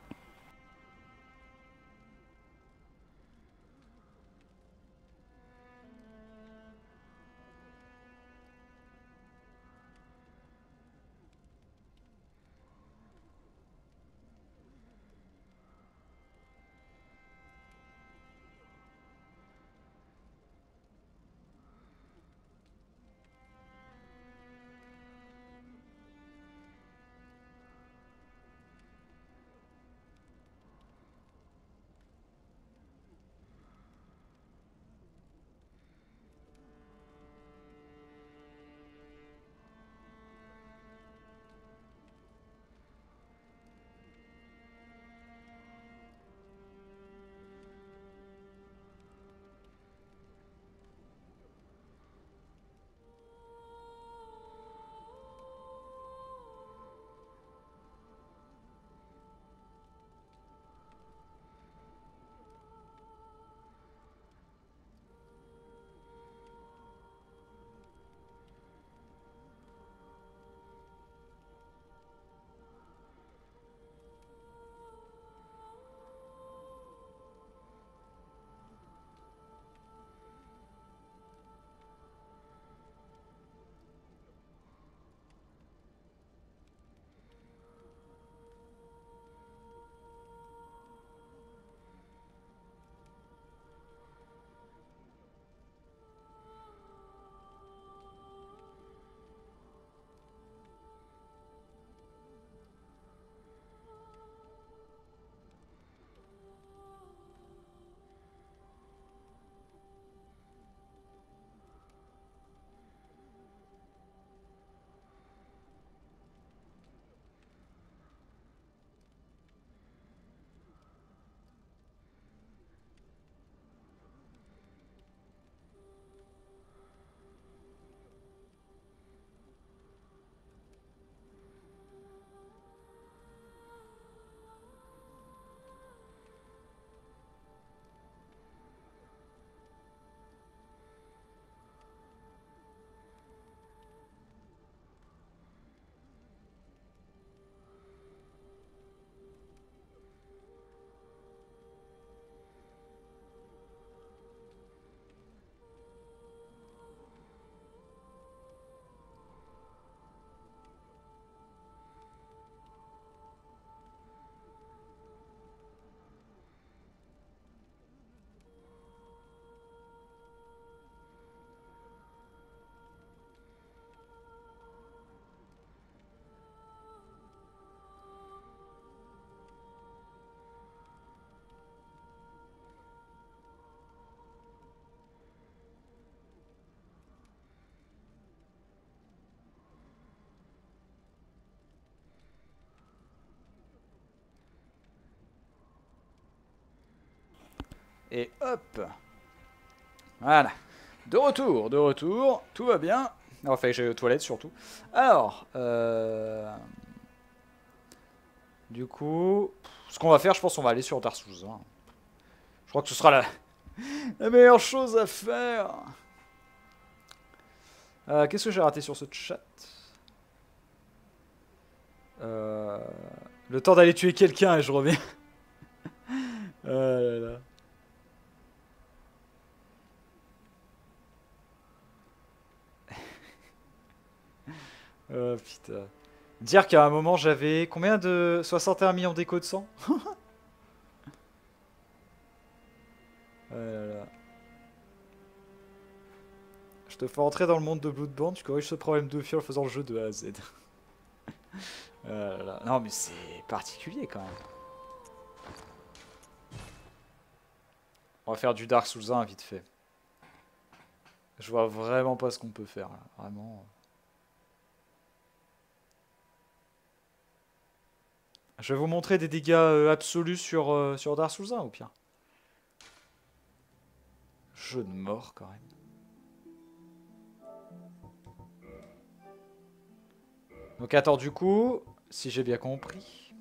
Et hop. Voilà. De retour, de retour. Tout va bien. Enfin, j'ai aux toilettes surtout. Alors, euh... du coup, ce qu'on va faire, je pense qu'on va aller sur Dark Souls. Hein. Je crois que ce sera la, la meilleure chose à faire. Euh, Qu'est-ce que j'ai raté sur ce chat? euh... Le temps d'aller tuer quelqu'un et je reviens. euh, là, là. Oh putain. Dire qu'à un moment j'avais combien de soixante et un millions d'échos de sang. Oh là là. Je te fais entrer dans le monde de Bloodborne, tu corriges ce problème de fil en faisant le jeu de A à Z. Oh là là. Non mais c'est particulier quand même. On va faire du Dark Souls un vite fait. Je vois vraiment pas ce qu'on peut faire là. Vraiment. Je vais vous montrer des dégâts euh, absolus sur, euh, sur Dark Souls un au pire. Jeu de mort quand même. Donc attends, du coup, si j'ai bien compris...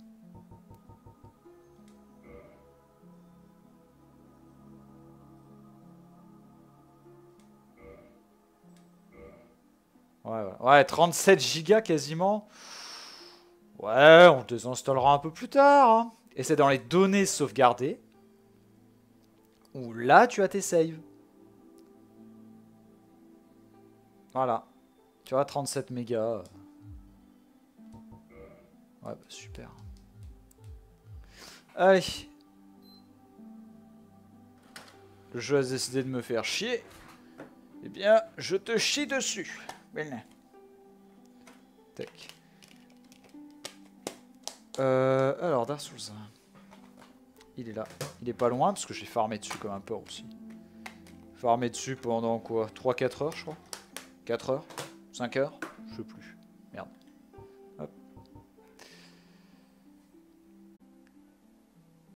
Ouais, ouais, ouais, trente-sept gigas quasiment. Ouais, on le désinstallera un peu plus tard. Hein. Et c'est dans les données sauvegardées. Où là, tu as tes saves. Voilà. Tu vois, trente-sept mégas. Ouais, bah super. Allez. Le jeu a décidé de me faire chier. Eh bien, je te chie dessus. Belle. Tac. Euh, alors, Dark Souls. Il est là. Il est pas loin parce que j'ai farmé dessus comme un porc aussi. Farmé dessus pendant quoi? trois quatre heures, je crois. quatre heures? cinq heures? Je sais plus.